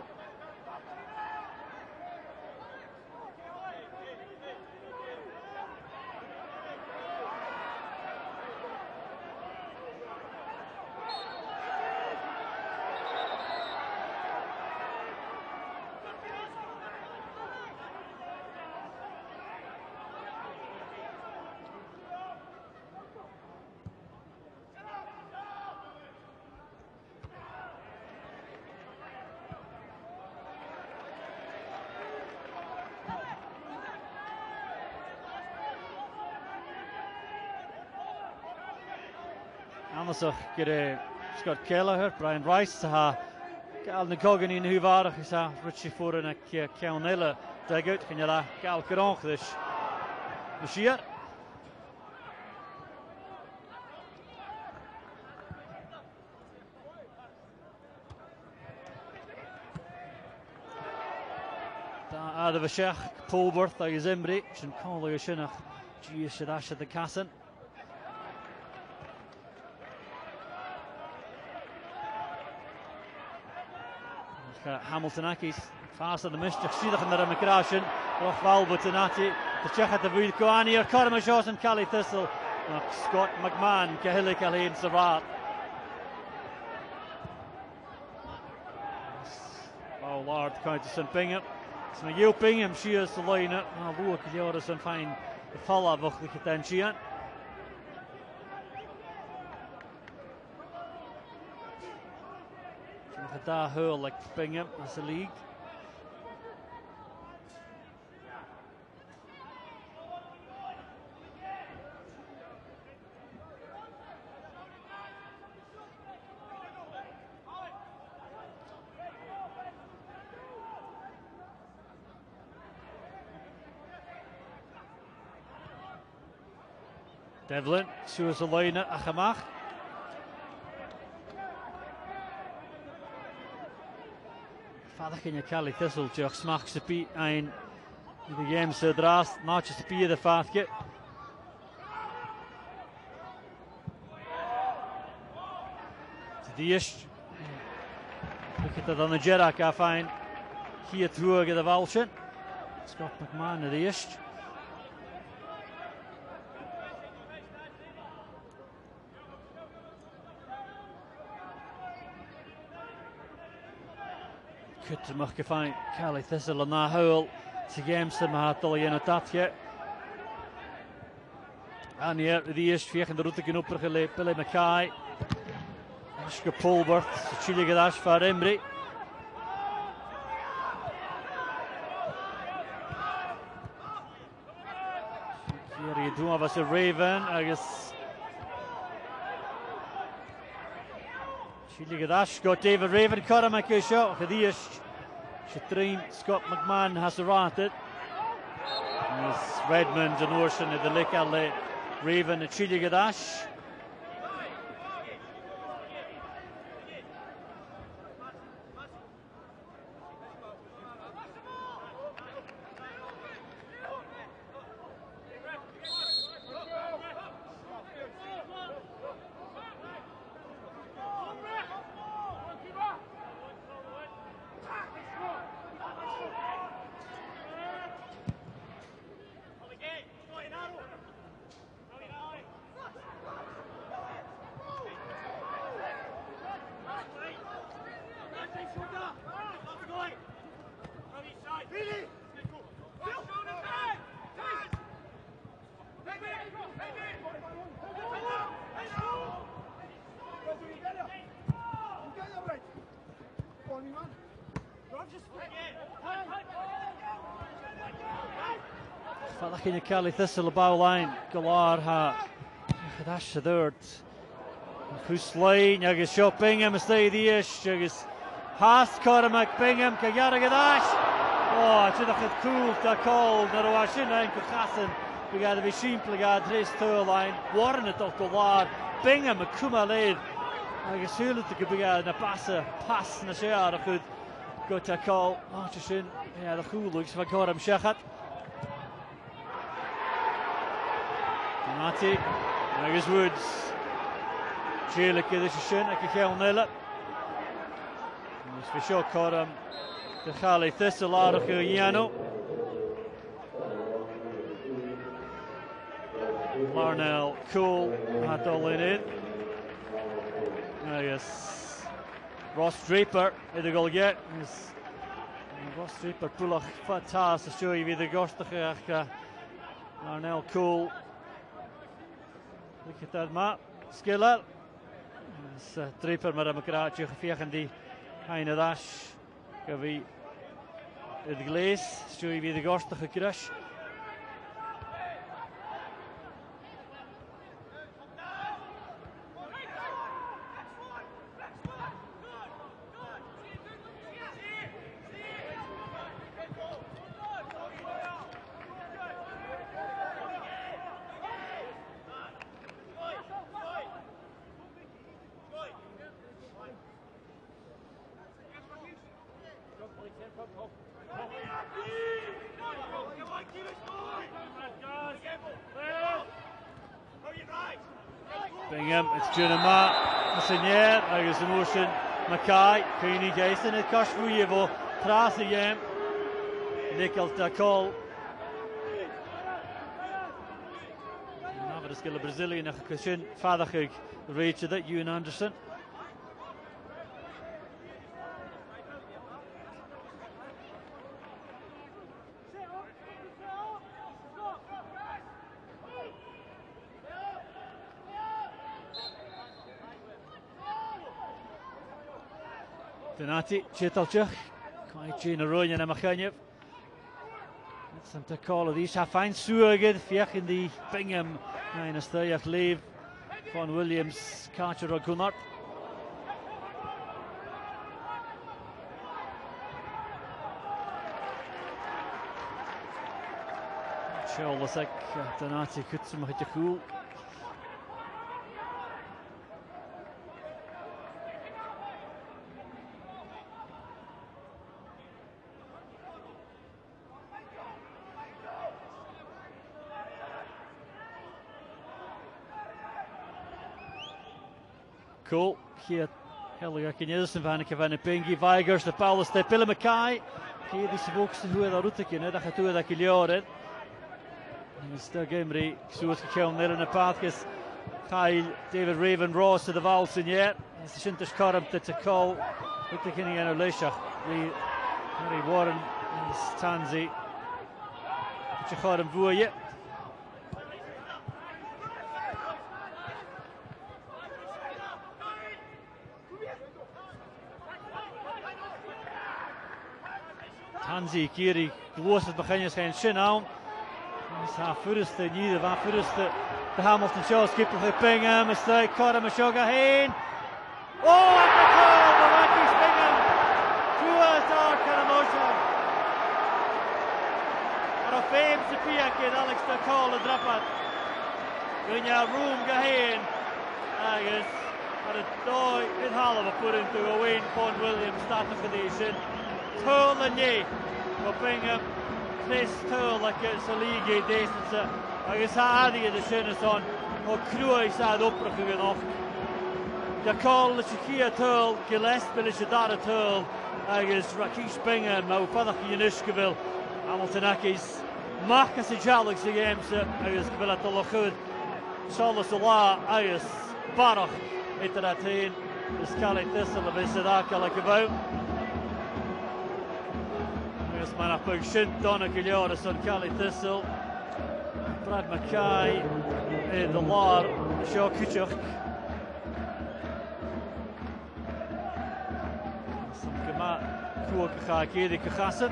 Amasach gyda Scott Kelleher, Brian Rice ha gael na cogan i'n hwyfarach is a Richie Foran ac Ciawn Ella degout chyn yla gael gyronch ddys y siar. Da ad y fysiach Polworth ag y Zimri sy'n coleg y synach G sydd asiad y casan. Hamilton Akis fast on the mischief. Sydd yn yr ymigration. Roch Falbert yn ati. Dych at y fwydd gwani o'r Corma Shaws yn cael ei thisl. Scott McMahon cehili cael ein syfad. Oh Lord, County St Bingham. So mae yw Bingham sias y leina. Lwag i liwr yn ffain y ffola fwch ddech den sian. Da hurl like Bingham as a league. Devlin, Suez Elena, Achamach. Fadach yn y cael ei thisl, diolch smach sy'n bi ein i the game sy'n dras, not just bi y fathge. Diest. Lwc at yn y Gerac a ffain hi y trwy gyda falsyn. Scott McMahon y diest. Cyd ymwch gyffain cael ei thisl yn na hwyl sy'n gêm sy'n mahadol i yn y datge. A ni y ddiest fiech yn dyrwyd y gynwbr chyle Billy Mackay. Ysg y Polworth sy'n chili gyda Asfar Emri. Geri y dwi'n fas y Raven agos chili gyda Scott David Raven cora mae ceisio o'ch yddiest Shatrin Scott McMahon has arranted Redmond yn orsyn y ddylic alle Raven y chili gyda Fallach yn y cael ei thisl y bawlain Galar ha Chadash y ddwrd Chwslain agos sio Bingham ystod i ddiest agos Hast Cormac Bingham cagiar ag adash Chydach yd cwl da col na rwa sy'n ein cwchasan Bygad y fi simpl gad Rhys Thurlain Warren y dol Galar Bingham y cwma leid agos hwylyd y gybygad na basa pas na siar achyd go to call Martin yeah the cool looks for Goram Shachat Nati agus Woods Jailik this shin ek geel nille is for Goram de Chali Thistle aardig Jano Larnell cool had all in it yes Ross Draper in the goal get is Ross Draper pullach fantastic to show you wie de gostige Larnell cool look at that map skiller is Draper met een kraatje geveegd die eine dash gavi het glees show you wie de gostige crash Bingham, it's Junama, Senior, agus emotion, Mackay, Kearney Jason, it cost Ruyevo, Tras again, Nickel Takol. Now, but it's still a Brazilian, a Kushin, Fadachig, reach of that, Ewan Anderson. Donati, Chitalchuk, quite Gina Royan and Machanyev. That's some to call of these. I find Suagid, Fiach in the Bingham, minus Thayach leave. Von Williams, Carter or Gunnar. Cholasek, Donati, Kutsum Hitakul. Cool. Hier Helga Kinelsen van ik van de Pinky Vigers de Paulus de Pille Mackay. Hier die boxen hoe dat route kunnen dat gaat toe dat kiljoren. En is de game zoals gekomen naar een paadjes. Kyle David Raven Ross de Val Senior. Is de Sinter Karam te call. Met de beginning en Alicia. Die Harry Warren is Tanzi. Je gaat hem voor je. Hansi Kiri, groß het begin is geen zin aan. Is haar voorste niet, waar voorste de Hamilton Show skipper voor Bingham, is de Karam Shoga heen. Oh, at the goal, the Rockies Bingham. Towards our Karamoja. Maar op hem te pieken, Alex de call de drop at. Kun je room geheen. Agus, maar het dooi in halve put into a win. Von Williams starting for the Tull and ye, for Bingham, Chris Tull like it's a league distance. Agus Hardy the Shinnis on, or Cruy sad opbrug genoeg. The call the Shakia Tull, Gillespie Shadara Tull, Agus Rakesh Bingham, now Father Yanishkaville, Hamiltonakis, Marcus Jalix against Agus Kavilla Tullachud, Solis Allah, Agus Barach, into that team, the Scally Thistle of Isadaka like about. Man up a shin Donna Gilioris on Cali Thistle. Brad Mackay in the Lar, Shaw Kuchuk. Some Gama Kuakaki, the Kachasan.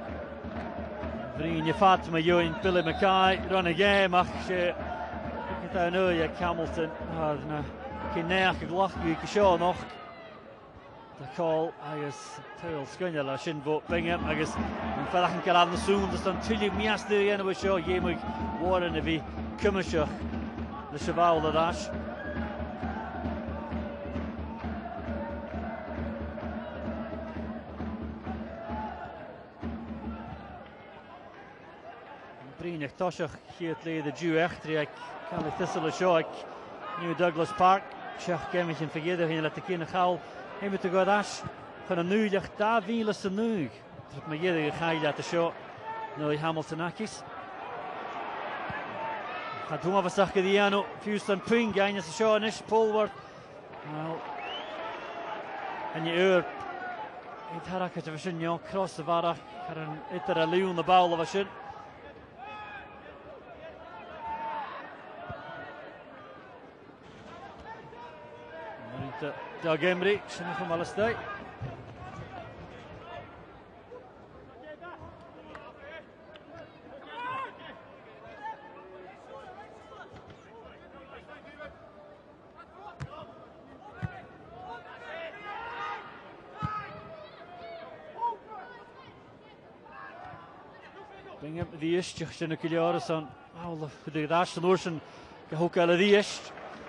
Vriendje Fatima Join Billy Mackay run again ach da nuair Hamilton na cinnéach a glachú go seo noch the call agus tuil scoine le sin bó binge agus an fellachan gal an nasún dus an tuilú miasú dhéanamh seo dhéimig mhóran a bhí cumiseach le seváil arás. Brínach toiseach chiad léad a dú echtri ag cael ei thisal seo ag New Douglas Park seach gemich yn ffigidau hyn le tacyn y chael hymwyd y godas chyn y nŵliach 2009 drwy mae gydau y chael at y sio no i Hamilton Akis a dwi'n fasach gyda ianw Houston Pring gain as y sio anish Polward wel yn i yw'r eid harach at y fasyn nio cross y farach ar yn idr a liwn y bawl o fasyn Doug Emery, sy'n eich ymwneud ystau. Bingham ddiist, sy'n y gilior ysyn. Wel, ydy'r ddast yn wrth yn gyhwgael y ddiist.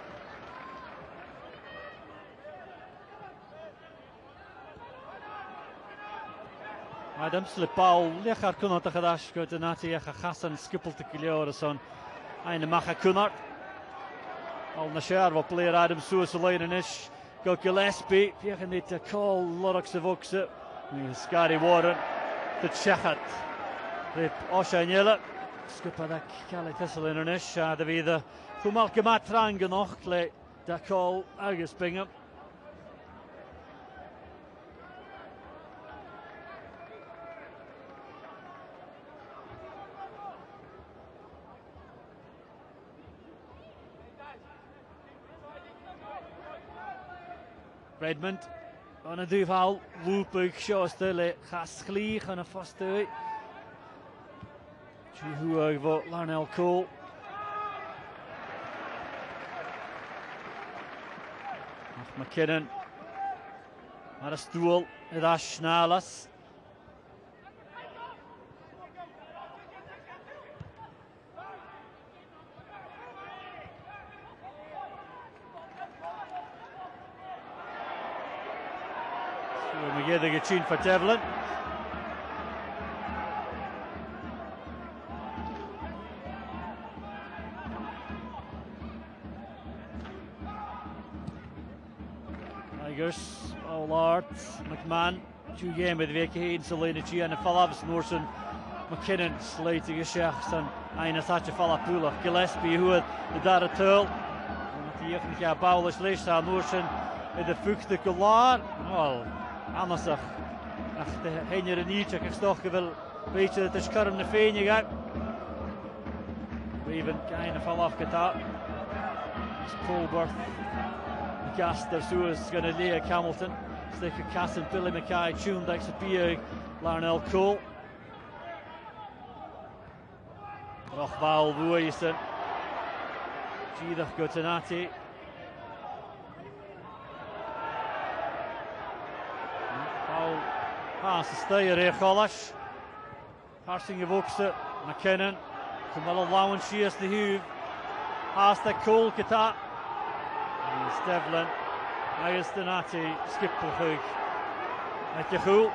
Adam slip ball lech ar cwnod a chadash gwyd yn ati eich a chasan sgybl dy gilior ysyn. Ein y mach a cwnod. Al na siar fo blair Adam Sŵs y lein yn ish. Go Gillespie. Fiach yn neud y col lorach sy'n fwgsa. Scary Warren. Dy tchechat. Rip osia yn ila. Sgybad ac cael ei thisol yn ish. A dy fydd y chwmal gymat rang yn och le da col agos Bingham. Redmond on y dwyfal lwbwg siosta le chas chlich yn y ffostwy. Tri hwag fo Larnell Cole. Ach McKinnon ar y stŵl y ddash nalas. Mae gyda gytrin for Devlin. Tigers, Allard, McMahon, two game with Vicky Hayden, Selena G and the Falabs Norson, McKinnon, Slate i Gysach, and Aina Thatcher Falapula, Gillespie, who had the Dara Tull. Die eigenlijk ja Paulus leest aan Norson in de fuchte Golar. Wel, Anasach. Ach, de henjer en niet, ik toch wel beetje het is karm de feenje gaat. Even keine val afgetaald. Polworth. Gaster Suez going to leer Hamilton. Sticker Cass and Billy Mackay tuned like Sapir Larnell Cole. Rochval Wuisen. Gidach Gutanati. Paul pass the stayer here Collish. Passing of Uxer, McKinnon. Camilla Lowen Shears the Hugh. Pass the Cole Kata. Devlin. Ayers Donati. Skipperhug. At the Hool.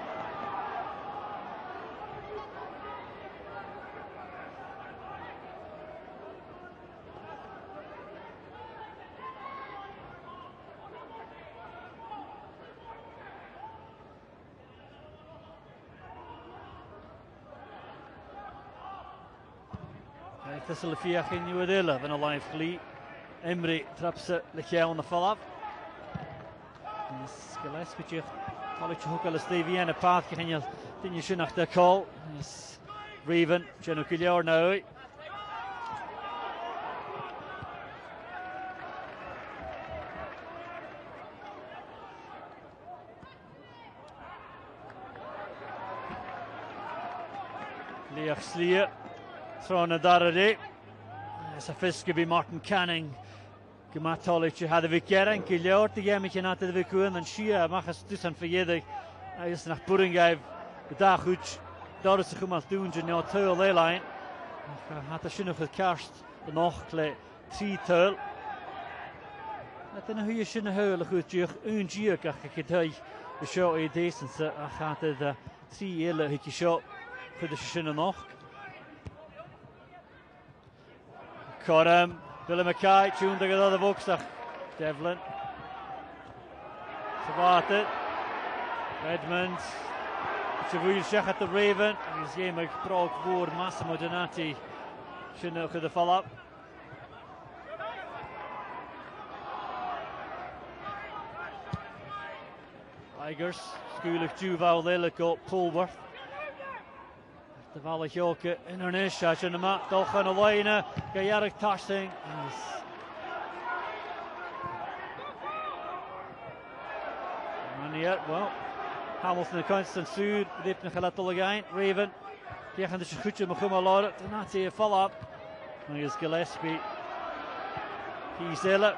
This is Fiach in Uadilla than a live fleet. Emery traps it Lichel on the follow-up. Gillespie Jeff College Hooker Stevie and a path can you didn't you should have the call. Yes. Raven, General Killior now. Leach Slier. Thrown a Darady. a fisca be Martin Canning Gmatolic had a vikeren Gilliort the game cannot the vikun and Shia machas tussen verjedig is nach Buringave the dachuch Doris Gumas doen in your tail line had a shin of the cast the noch kle 3 tail net en hoe je shin heule goed je een gier gach getui de show e decent gaat de 3 hele hitje show voor de shin nog Coram Billy Mackay tuned to the boxer Devlin Savate Redmond Chavil Shech at the Raven his game of Prague voor Massimo Donati shouldn't have the follow up Tigers School of Juval Lilico Pulworth the Valley Joke in her niche as in the mat Dolchan Elena Gayarik Tarsing and yet well Hamilton and Constant Sud Dipna Khalatul again Raven Diachan de Schuche Machuma Laura Donati a follow up and here's Gillespie Kizela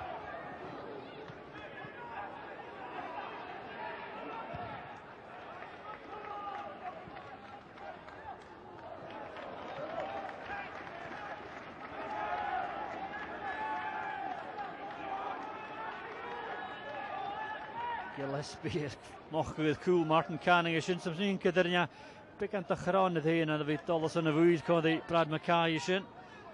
Gillespie nog with cool Martin Canning is in some thing kadernya pick aan te graan het heen en we alles in 'n woord kon die Brad Mackay is in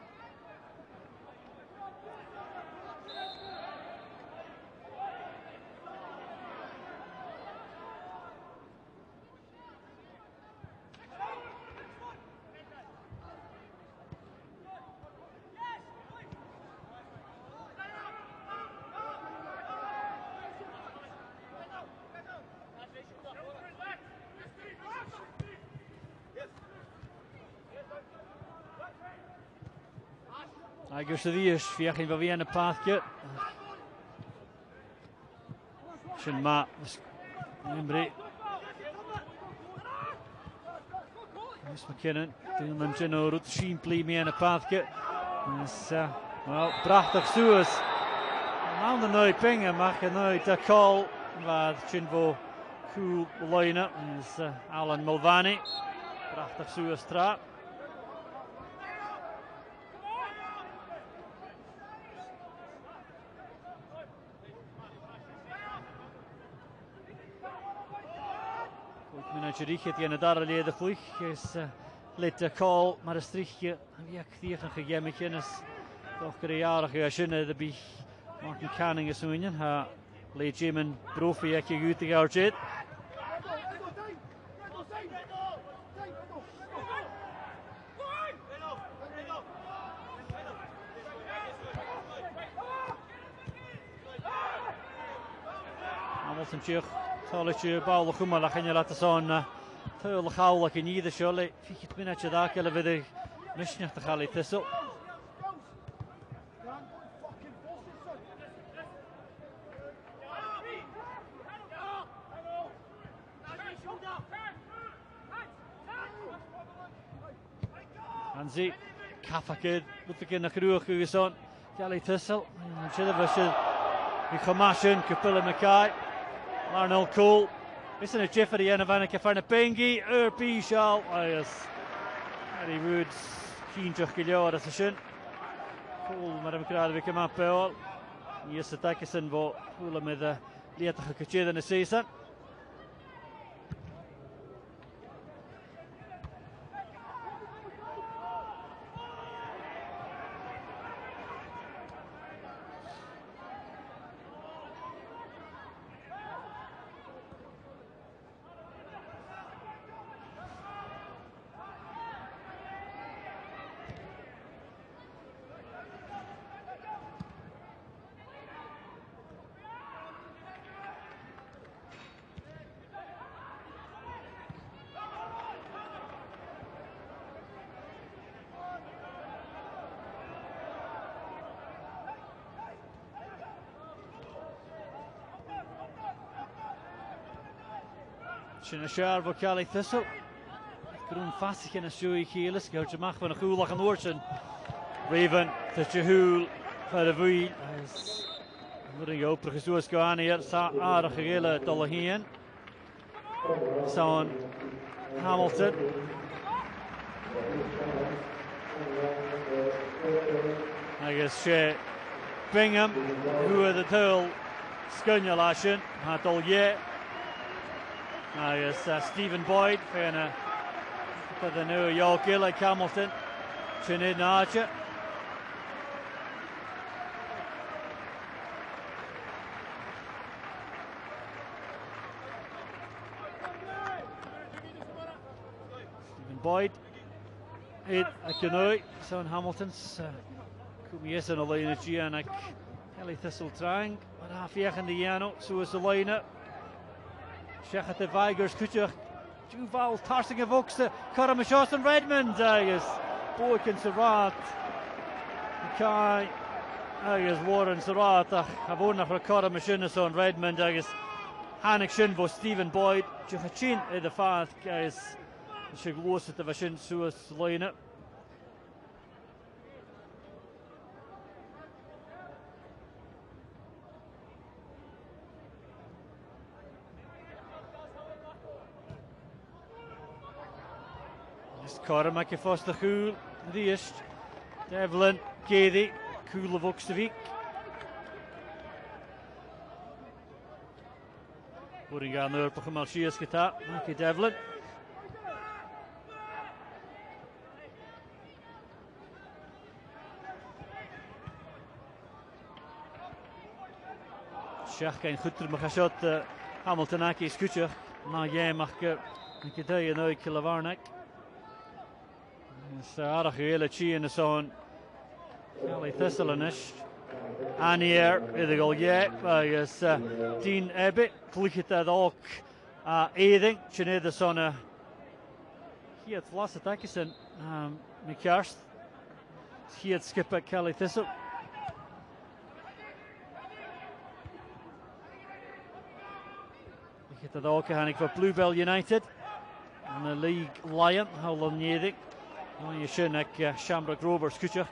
Tigers of the years, Fiachin Vaviana Pathke. Shin Ma Embry. Miss McKinnon, Dylan Gino, Ruth Sheen Plea me and a Pathke. Well, prachtig Suez. Aan de nooit pingen, mag je nooit de call. Waar Chinvo cool line is Alan Mulvaney. Prachtig Suez trap. Richard die aan de derde leden vlieg is lid de call maar een strichtje wie ik die gaan gegeven is toch krearig ja schöne de bi Martin Canning is zo'n ha leed Jim profi ik goed te gaan zit Hamilton terug Tolletje bouwde goed maar dat ging je laten zo'n heel gauw in ieder show. Ficht het binnetje daar kunnen we de misschien te gaan tussen. Hansi Kafakid moet ik in de groep gezond. Kelly tussen. Zullen we ze die gemaschen Kapelle Mackay. Arnold Cole. Isn't it Jeffrey and Avanica Farnapengi? Urpi Shal. Yes. Harry Woods. Keen to Gilliard as a shin. Cole, Madame Crowd, we come up. Yes, the Takison, but Hula with the Lieta Kached in the season. Sin a sear bh Kelly Thistle. Grún fasig in a siúi chélas, go te mach van a chúlach an oorsin. Raven to Jehul for the wheel. Muring op er gezoos gaan hier. Sa aardige gele dolle heen. Zo'n Hamilton. Agus Bingham who the tool Scunya lashin had all ye. Agus Stephen Boyd for the new York Gilla Hamilton. Chinid Naja. Boyd it Akinoi son Hamilton's Kumies in a line of Giannak Kelly Thistle trying but half year in the Yano so is the line Shechat the Vigers Kutcher Duval Tarsing of Oxter Karamashos and Redmond I guess Boykin Sarat Kai I guess Warren Sarat Havona for Karamashinas on Redmond I guess Hannick Shinvo Stephen Boyd Juhachin in the fast guys She glows at the Vashin Suez line up. Cormac Foster Cool, the East, Devlin, Gady, Cool of Oxtevik. Putting on there, Pokemon Shias guitar, Mikey Devlin. Shach geen goed terug, maar shot Hamilton Aki Scootje. Na jij mag ik het je nooit Kilavarnek. Het aardig hele chi in de zone. Kelly Thistleanish. Anier in de goal jij. Is Dean Ebbe. Klik het dat ook. Eding. Chine de zone. Hier het laatste takjes en Mikarst. Hier het skipper Kelly Thistle. Het ook gaan voor Bluebell United en de League Lion Howland Nedig. Je ziet ik Shamrock Rovers Kutcher.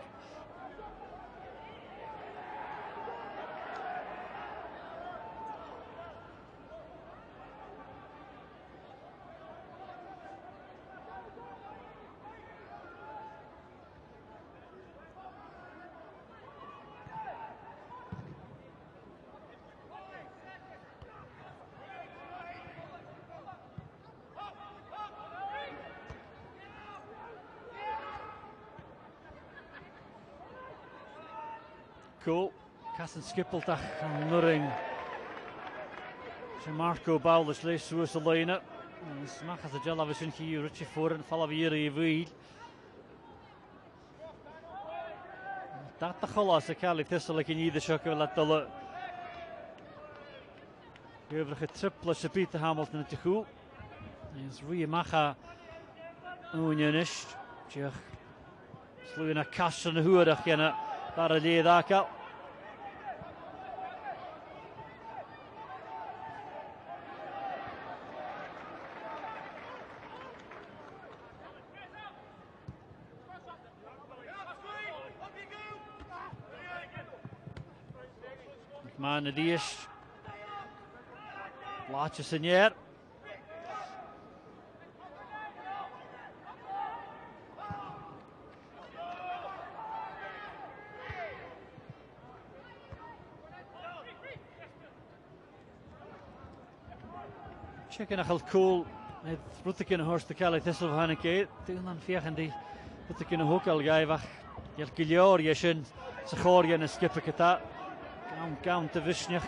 Cool. Kassen Skippeltag aan Nuring. Marco Bowles leest zoals de lijnen. Smaak als de Jella we zien hier Richie voor en vallen we hier in wiel. Dat de golas de Kelly Thistle in ieder schokken laat de Gevrige triple Peter Hamilton te goed. Is Rie Macha Unionish. Tjech. Sluw naar Kassen de Hoerdag en daar leed ik al. Maar de eerste plaatjes in hier. Checken nog heel cool. Het route in horst de Kelly Thistle van een keer. Toen dan vegen die route in hoek al gaven. Je kiljoor je zin ze gooien en skippen het daar. Count te Vishnik.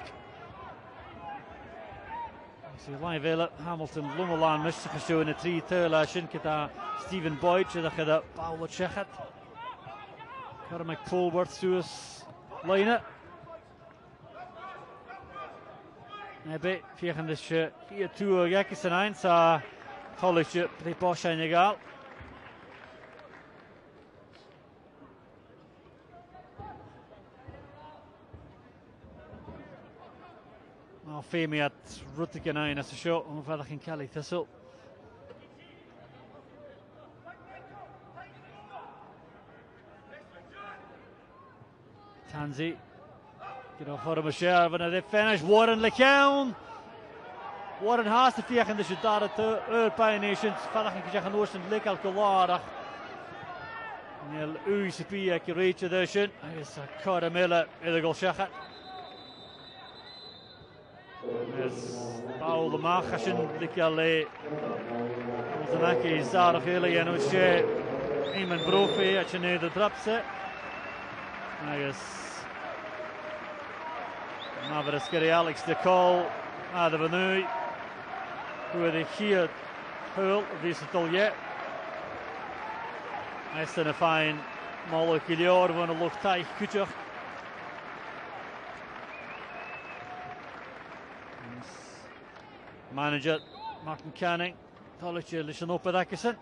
Ze lijven willen Hamilton Lummelaan mist zich zo in de 3 teula Shinkita Stephen Boyd dat je dat Paul Chechat. Cormac Polworth zoals lijnen. Nee, vegen dus 4-2 gekjes en 1 sa college de Bosch en egal. Femi at Ruttigan ein as a shot on verder geen Kelly Thistle. Tansy. Get off for a share when they finish. Warren Lecown. Warren has to fiach in the Shadara to Pine Nations. Fallach and Kajakan Ocean Lake Alcolara. Nil UCP accurate edition. It's a Caramella illegal shachat. There's Paul the Machashin Likale. Zanaki Zara Philly and Uche. Eamon Brophy at Chene the Drapse. I guess Maverick Alex de Cole. The Vanu. Who are the here Hull, Visital yet. Nice and a fine Molo Kilior when a look tight Kuchuk. Manager Martin Canning, College Lishan Opadakison.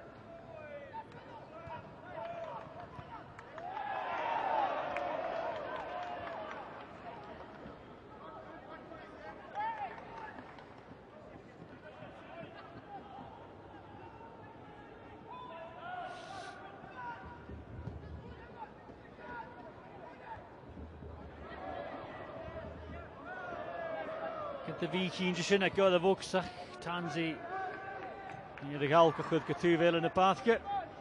The V-Keen at got the Voxach, Tansy near the Galka could get 2 in the basket.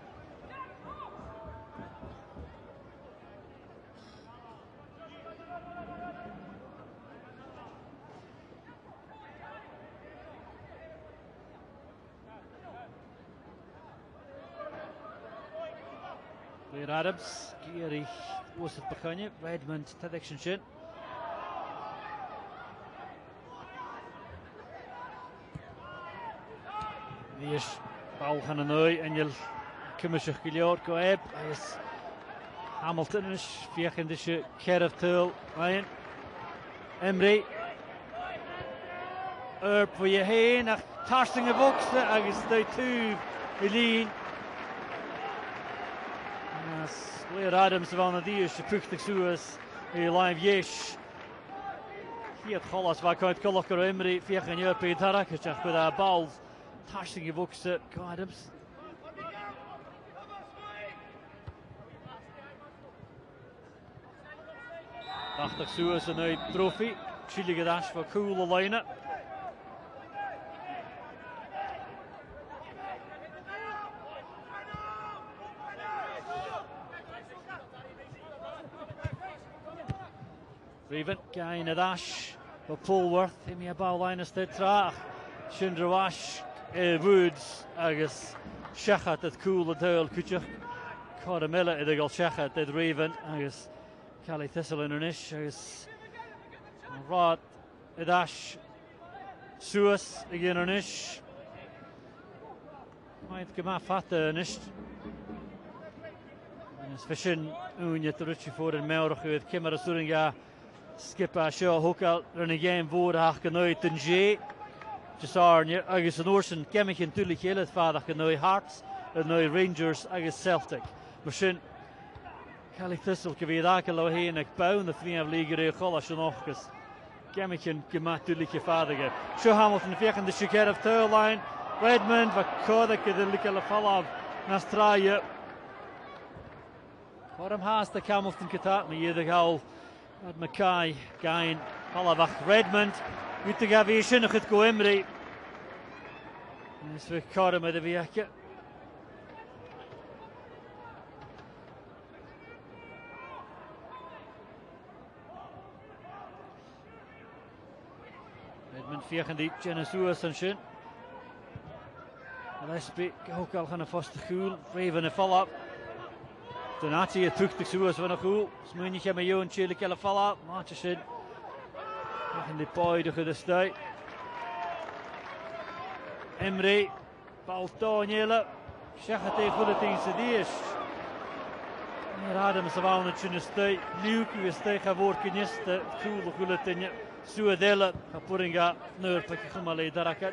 Blair Adams, Gary was it behind Redmond, Tadexon Shin. Yes, bal gaan er nu en je kummersig geleerd go heb. Hij is Hamilton is viergendische Kerftul Ryan Emre voor je heen naar Tarstinge Boxen en is de 2 Helene. Blair Adams van die is puchtig zoals live yes. Hier het galas waar kan het kolokker Emre viergen jaar per dag is echt met bal. Tashing evokes Adams. Prachtig zo is een trofee. Chillige dash voor coole lijnen. Raven, Gain dash voor Polworth. Him hier bouwlijn is dit traag. Shindrawash. Woods agus Shachat at cool at Earl Kuchuk Caramella at the Gol Shachat at Raven agus Cali Thistle in Ernish agus Rod Adash Suas again Ernish might come off at the Ernish Fishin Unyet the Richie Ford and Melrach with Kimara Suringa Skipper Shaw Hooker running again Vord Hakanoit and Jay. Jesarnia agus an Orson Gemichin Tulik Hillet Fadach and Noi Hearts and Noi Rangers agus Celtic. Machine Cali Thistle Kavidaka Lohin ek Bound the Free of League Recholas and Ochus Gemichin Gemat Tulik Fadaga. Show Hamilton Fiakan the Shiker of Tail Line Redmond Vakodak the Likala Falav Nastraya. What has the Hamilton Katat me the goal at Mackay Gain Falavach Redmond. Goed te gaan weer zinnig het Coemri. En is weer Karren met de Wieke. Redmond vieren die Genesuas en Shin. Lesbi ook al gaan een vaste goal. Raven een follow-up. Donati het tuchtig zoals van een goal. Smunje met jou en Chile een follow-up. Maatje Shin. En die poide de stui. Emre, Paul Tonyele, Shachat tegen het in Sedius. Hier hadden we ze wel een stui. Luke is tegen woordjes de coole gulletinje. Suadelle, Kapuringa, Neurpek, Gumale, Darakac.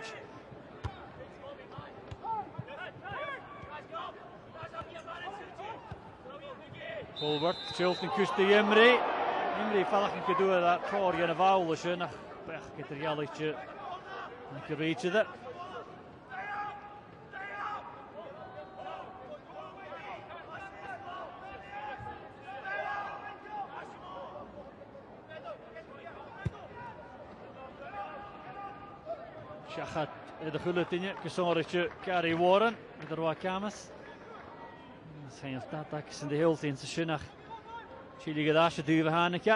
Colbert, Chilton Kusti Emre. Emre vallen kan doen dat voor je een vouwlisje. Nog echt een jelletje. Ik reach het. Siachat de chwilydynau, gysorach Gary Warren, gyda'r Wakamas. Sa'n stadag sy'n dihilti yn sysynach. Chili gyda sy'n dwi fy hannig.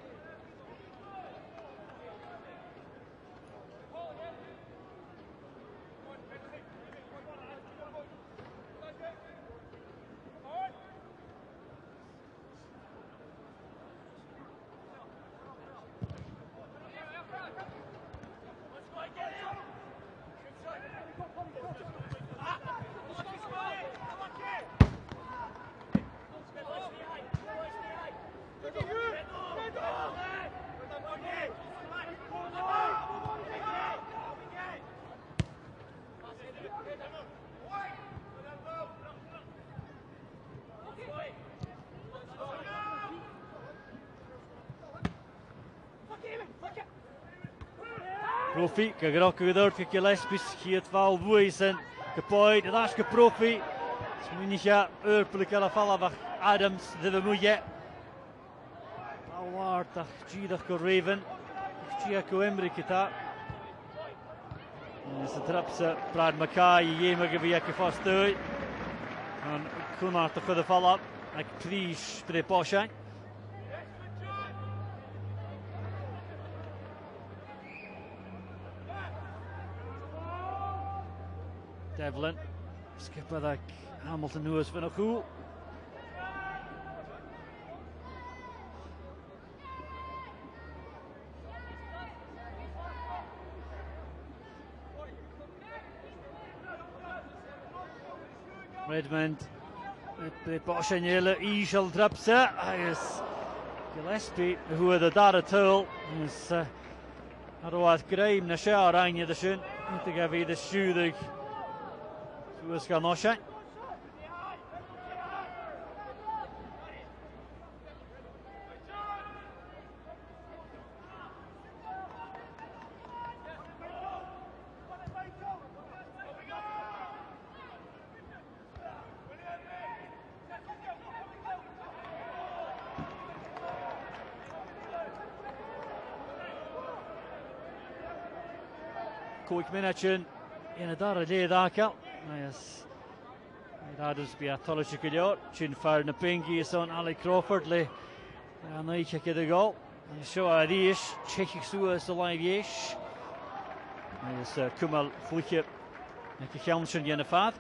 Profi, gygrog gyda'r Gillespie, Chiad Fawr Fwysen, Gyboed, y ddasg y profi. Smwynich Erblyg gael a falafach Adams, ddyfa mwyau. Award ach gydach go Raven, gydach go Emri gyda. Ys y traps Brad Mackay i iem ag y fi ac y ffostwy. Ond cwnart o'ch oedd y falaf, ac pris bydd e bosiau. Devlin, skipper ag Hamilton Newis fy'n o chwl. Redmond, bydd bosau niel eisiau drapsa. Ys Gillespie, hwyd y dar y tyl. Ys ar oed greim na siar ein ydy sy'n. Nid y gafyd y siwdig. Sŵs gan osiau. Cwig minachyn yn y dar y le ddacel. Yes. Adams be a tolisig gyda'r chyn ffair na bengi son Ali Crawford le an eich ac gyda gol. Sio a ddys, chechig sŵas y laif iesh. Yes, cwmal chwlicio ac y llawn sy'n yn y ffad.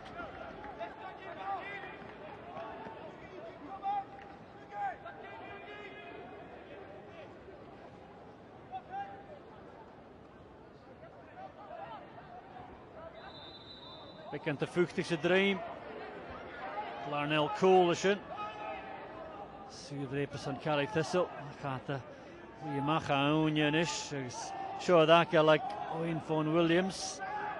Bekend de fuchtigste dream. Larnell Cole is in. Suivre aan Carrie Thistle. Gaat wie mag aan je is. Show that guy like Owen Vaughan Williams.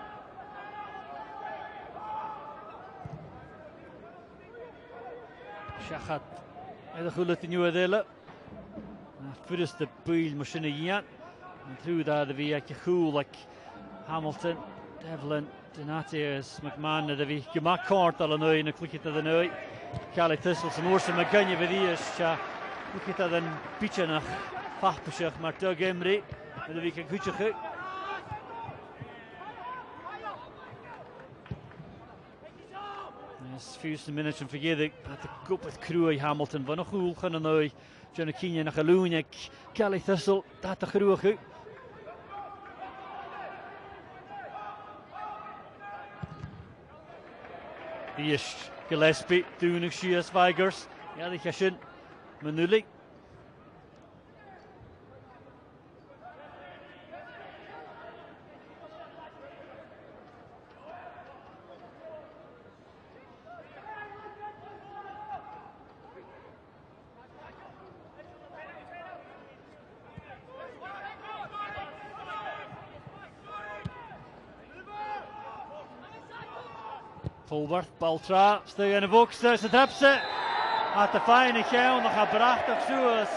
Shachat. De goede te nieuwe delen. First de buil machine hier. En through daar de wie cool like Hamilton, Devlin. Donatius McMahon de vi gemak kort al nu in 'n klikkie te de nu. Carrie Thistle se moorse McGunny by die is ja klikkie te den bietjie nach fachbesig maar Doug Emery met de week goedje goed. Yes, first minute en vergeet ik dat de kop het Crew Hamilton van nog goed gaan nu. John Keenan nach Aloonic, Carrie Thistle dat de Crew goed. Yes, Gillespie, Doenig, Shias, Weigers. Ja, die gaan Manulik. Fulworth, Baltra, stug in de boekste, ze trapt ze. Had de fijne geel, nog gaat prachtig zoals.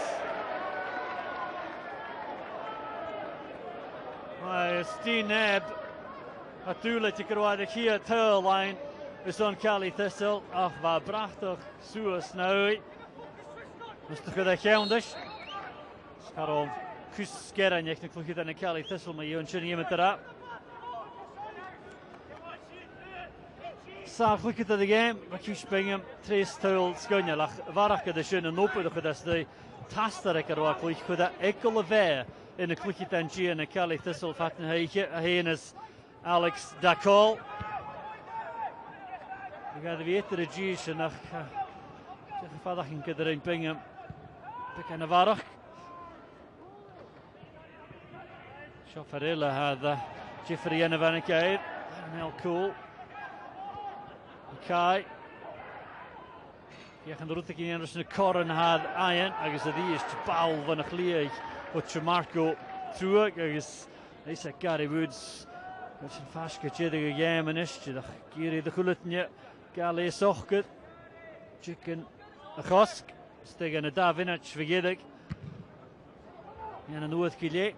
Maar Steen Neb, natuurlijk je krijgt de hier tuurlijn. Is dan Carrie Thistle, ach wat prachtig zoals nou. Dus toch de geel dus. Scharom, kus skeren, je krijgt nog niet aan de Carrie Thistle, maar je ontje niet met erop. Sag look at the game, Rakish Bingham, Trace Towl, Skunjalach, Varaka the Shin and Nopu the Kudasti, Tastarek or Click could Ecolave in a Clicky Tangi and a Cali Thistle Fatten Hyenas Alex Dacol. We got the Vieter Gish and Father can get in Bingham, Picking a Varak. Shofarilla had Jeffrey and Vanicade, Mel Cool. Kai. Je kan de route in Anderson Corren had Ian. Agus the eerste bal van een gleeg. Wat Marco through. Agus hij zei Gary Woods. Dat is een vastgezette game is. Je dacht Gary de Gulutje. Gale Sochket. Chicken. Een Gosk. Stegen een Davinac vergeet ik. En een Noordkilje.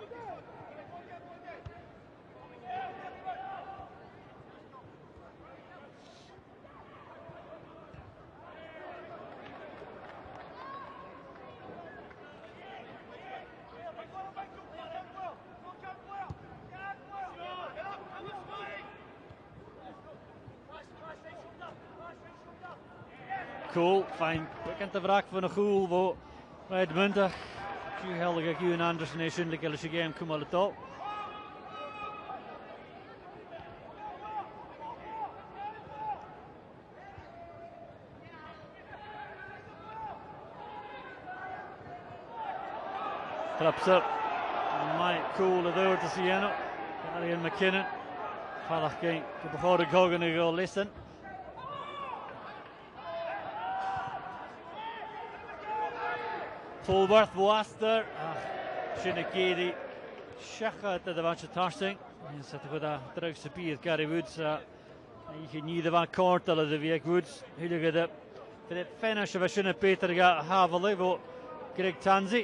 Cool, fijn. Bekend de wraak van een goal voor Redmundag. Q helder Q en Anderson is in de game komen al het op. Traps up. My cool de deur te zien. Arian McKinnon. Vallig geen. Ik heb gehoord Gogan en go listen. Fulworth Waster, Shinakiri, Shaka to the bunch of tossing. Zet goed aan terugste bier, Gary Woods. Je niet de van kortelen de week Woods. Heel goed. De finish of Shinna Peter gaat havelen voor Greg Tanzi.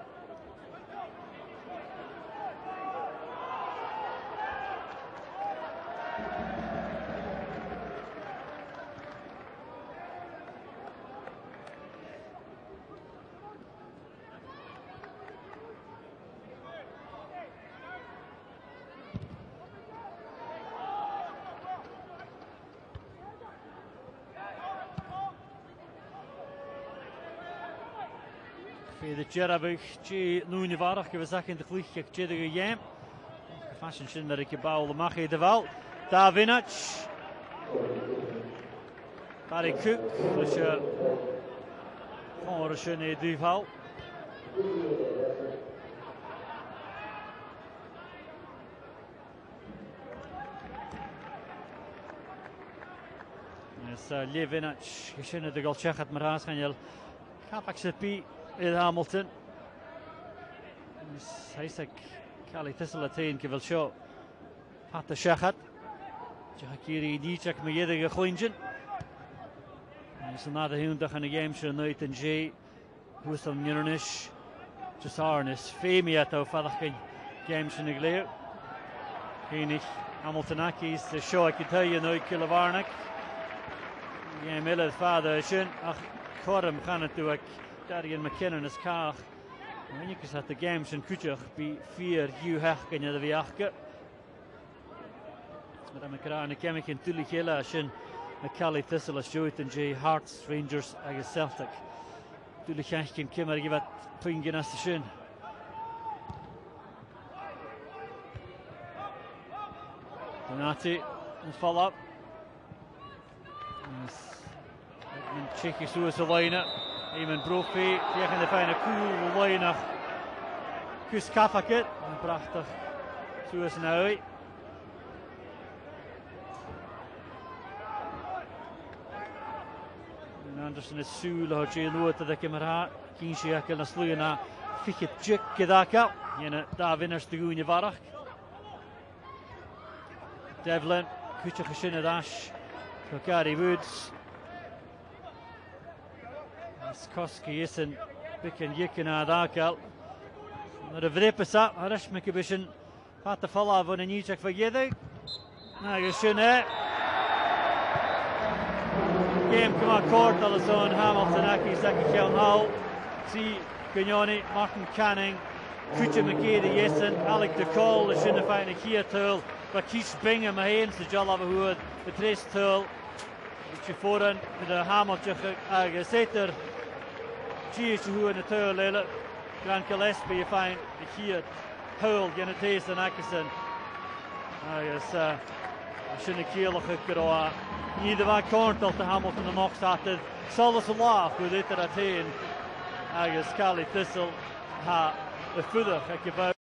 De Jerabig, G. Noene Varach, we zagen in de vlieg, Jeddige Jam. Fashion Shin dat ik je bouw de mag de val. Davinac. Barry Cook, dus je Orison e Duval. Yes, Levinac, Geshinne de Golchechat Maras gaan je Kapak Sepi. In Hamilton. Hij zegt Cali Thistle Kevel Show. Had de Shachat. Jahakiri Nietzsche met jeddige Goinjen. Hij is na de hundag aan de game show nooit en J. Hoestam Nirnish. Just Arnis. Femia to vader geen game show in de gleer. Genig Hamiltonakis. De show ik tell you nooit Kilovarnik. Game Miller vader Shin. Ach, Korm gaan het doen. Darian McKinnon is kaag. En je kunt de games in Kutjach bij 4 Hech en je de Viachke. Met een kraan de chemic in Tulikilla shin de Cali Thistle as Joit en J Hearts Rangers against Celtic. Tulikach can kimmer give it twinging as the shin. Donati and follow up. Cheeky Suez Elena. Eamon Brophy, tegen de fijne cool weinig kus Kafaket. Prachtig. Zo is het nou. Anderson is Sule, had je nooit dat ik hem haar. Kies je kan sluien naar Fiket Jik Gedaka. En daar winners te goede varach. Devlin, kutje geschinnen dash. Gary Woods. Koski is een beetje jikken naar Dakal. Maar de vrepen zat, maar is een beetje gaat de vallen van een nieuwtje vergeten. Nou, geschön hè. Game kwam kort, alles zo'n Hamilton Aki, zeg ik jou nou. Zie, Gugnoni, Martin Canning, Kutje McKay, Jessen, Alec de Cole, de schöne fijne Kiertul, maar kies Bingham heen, de Jalla behoort. the tres tŵl. Ych fforen gyda Hamilton agus eiter Gis yw yn y tŵl leile Gran Gillespie I fain y chiad hwyl gen y teis yn Ackerson agus sy'n y cielach y gyda ni dy fa corntal dy Hamilton yn moch satydd solas y lach wydd eiter at hyn agus cael ei thisl ha y ffwddach ac i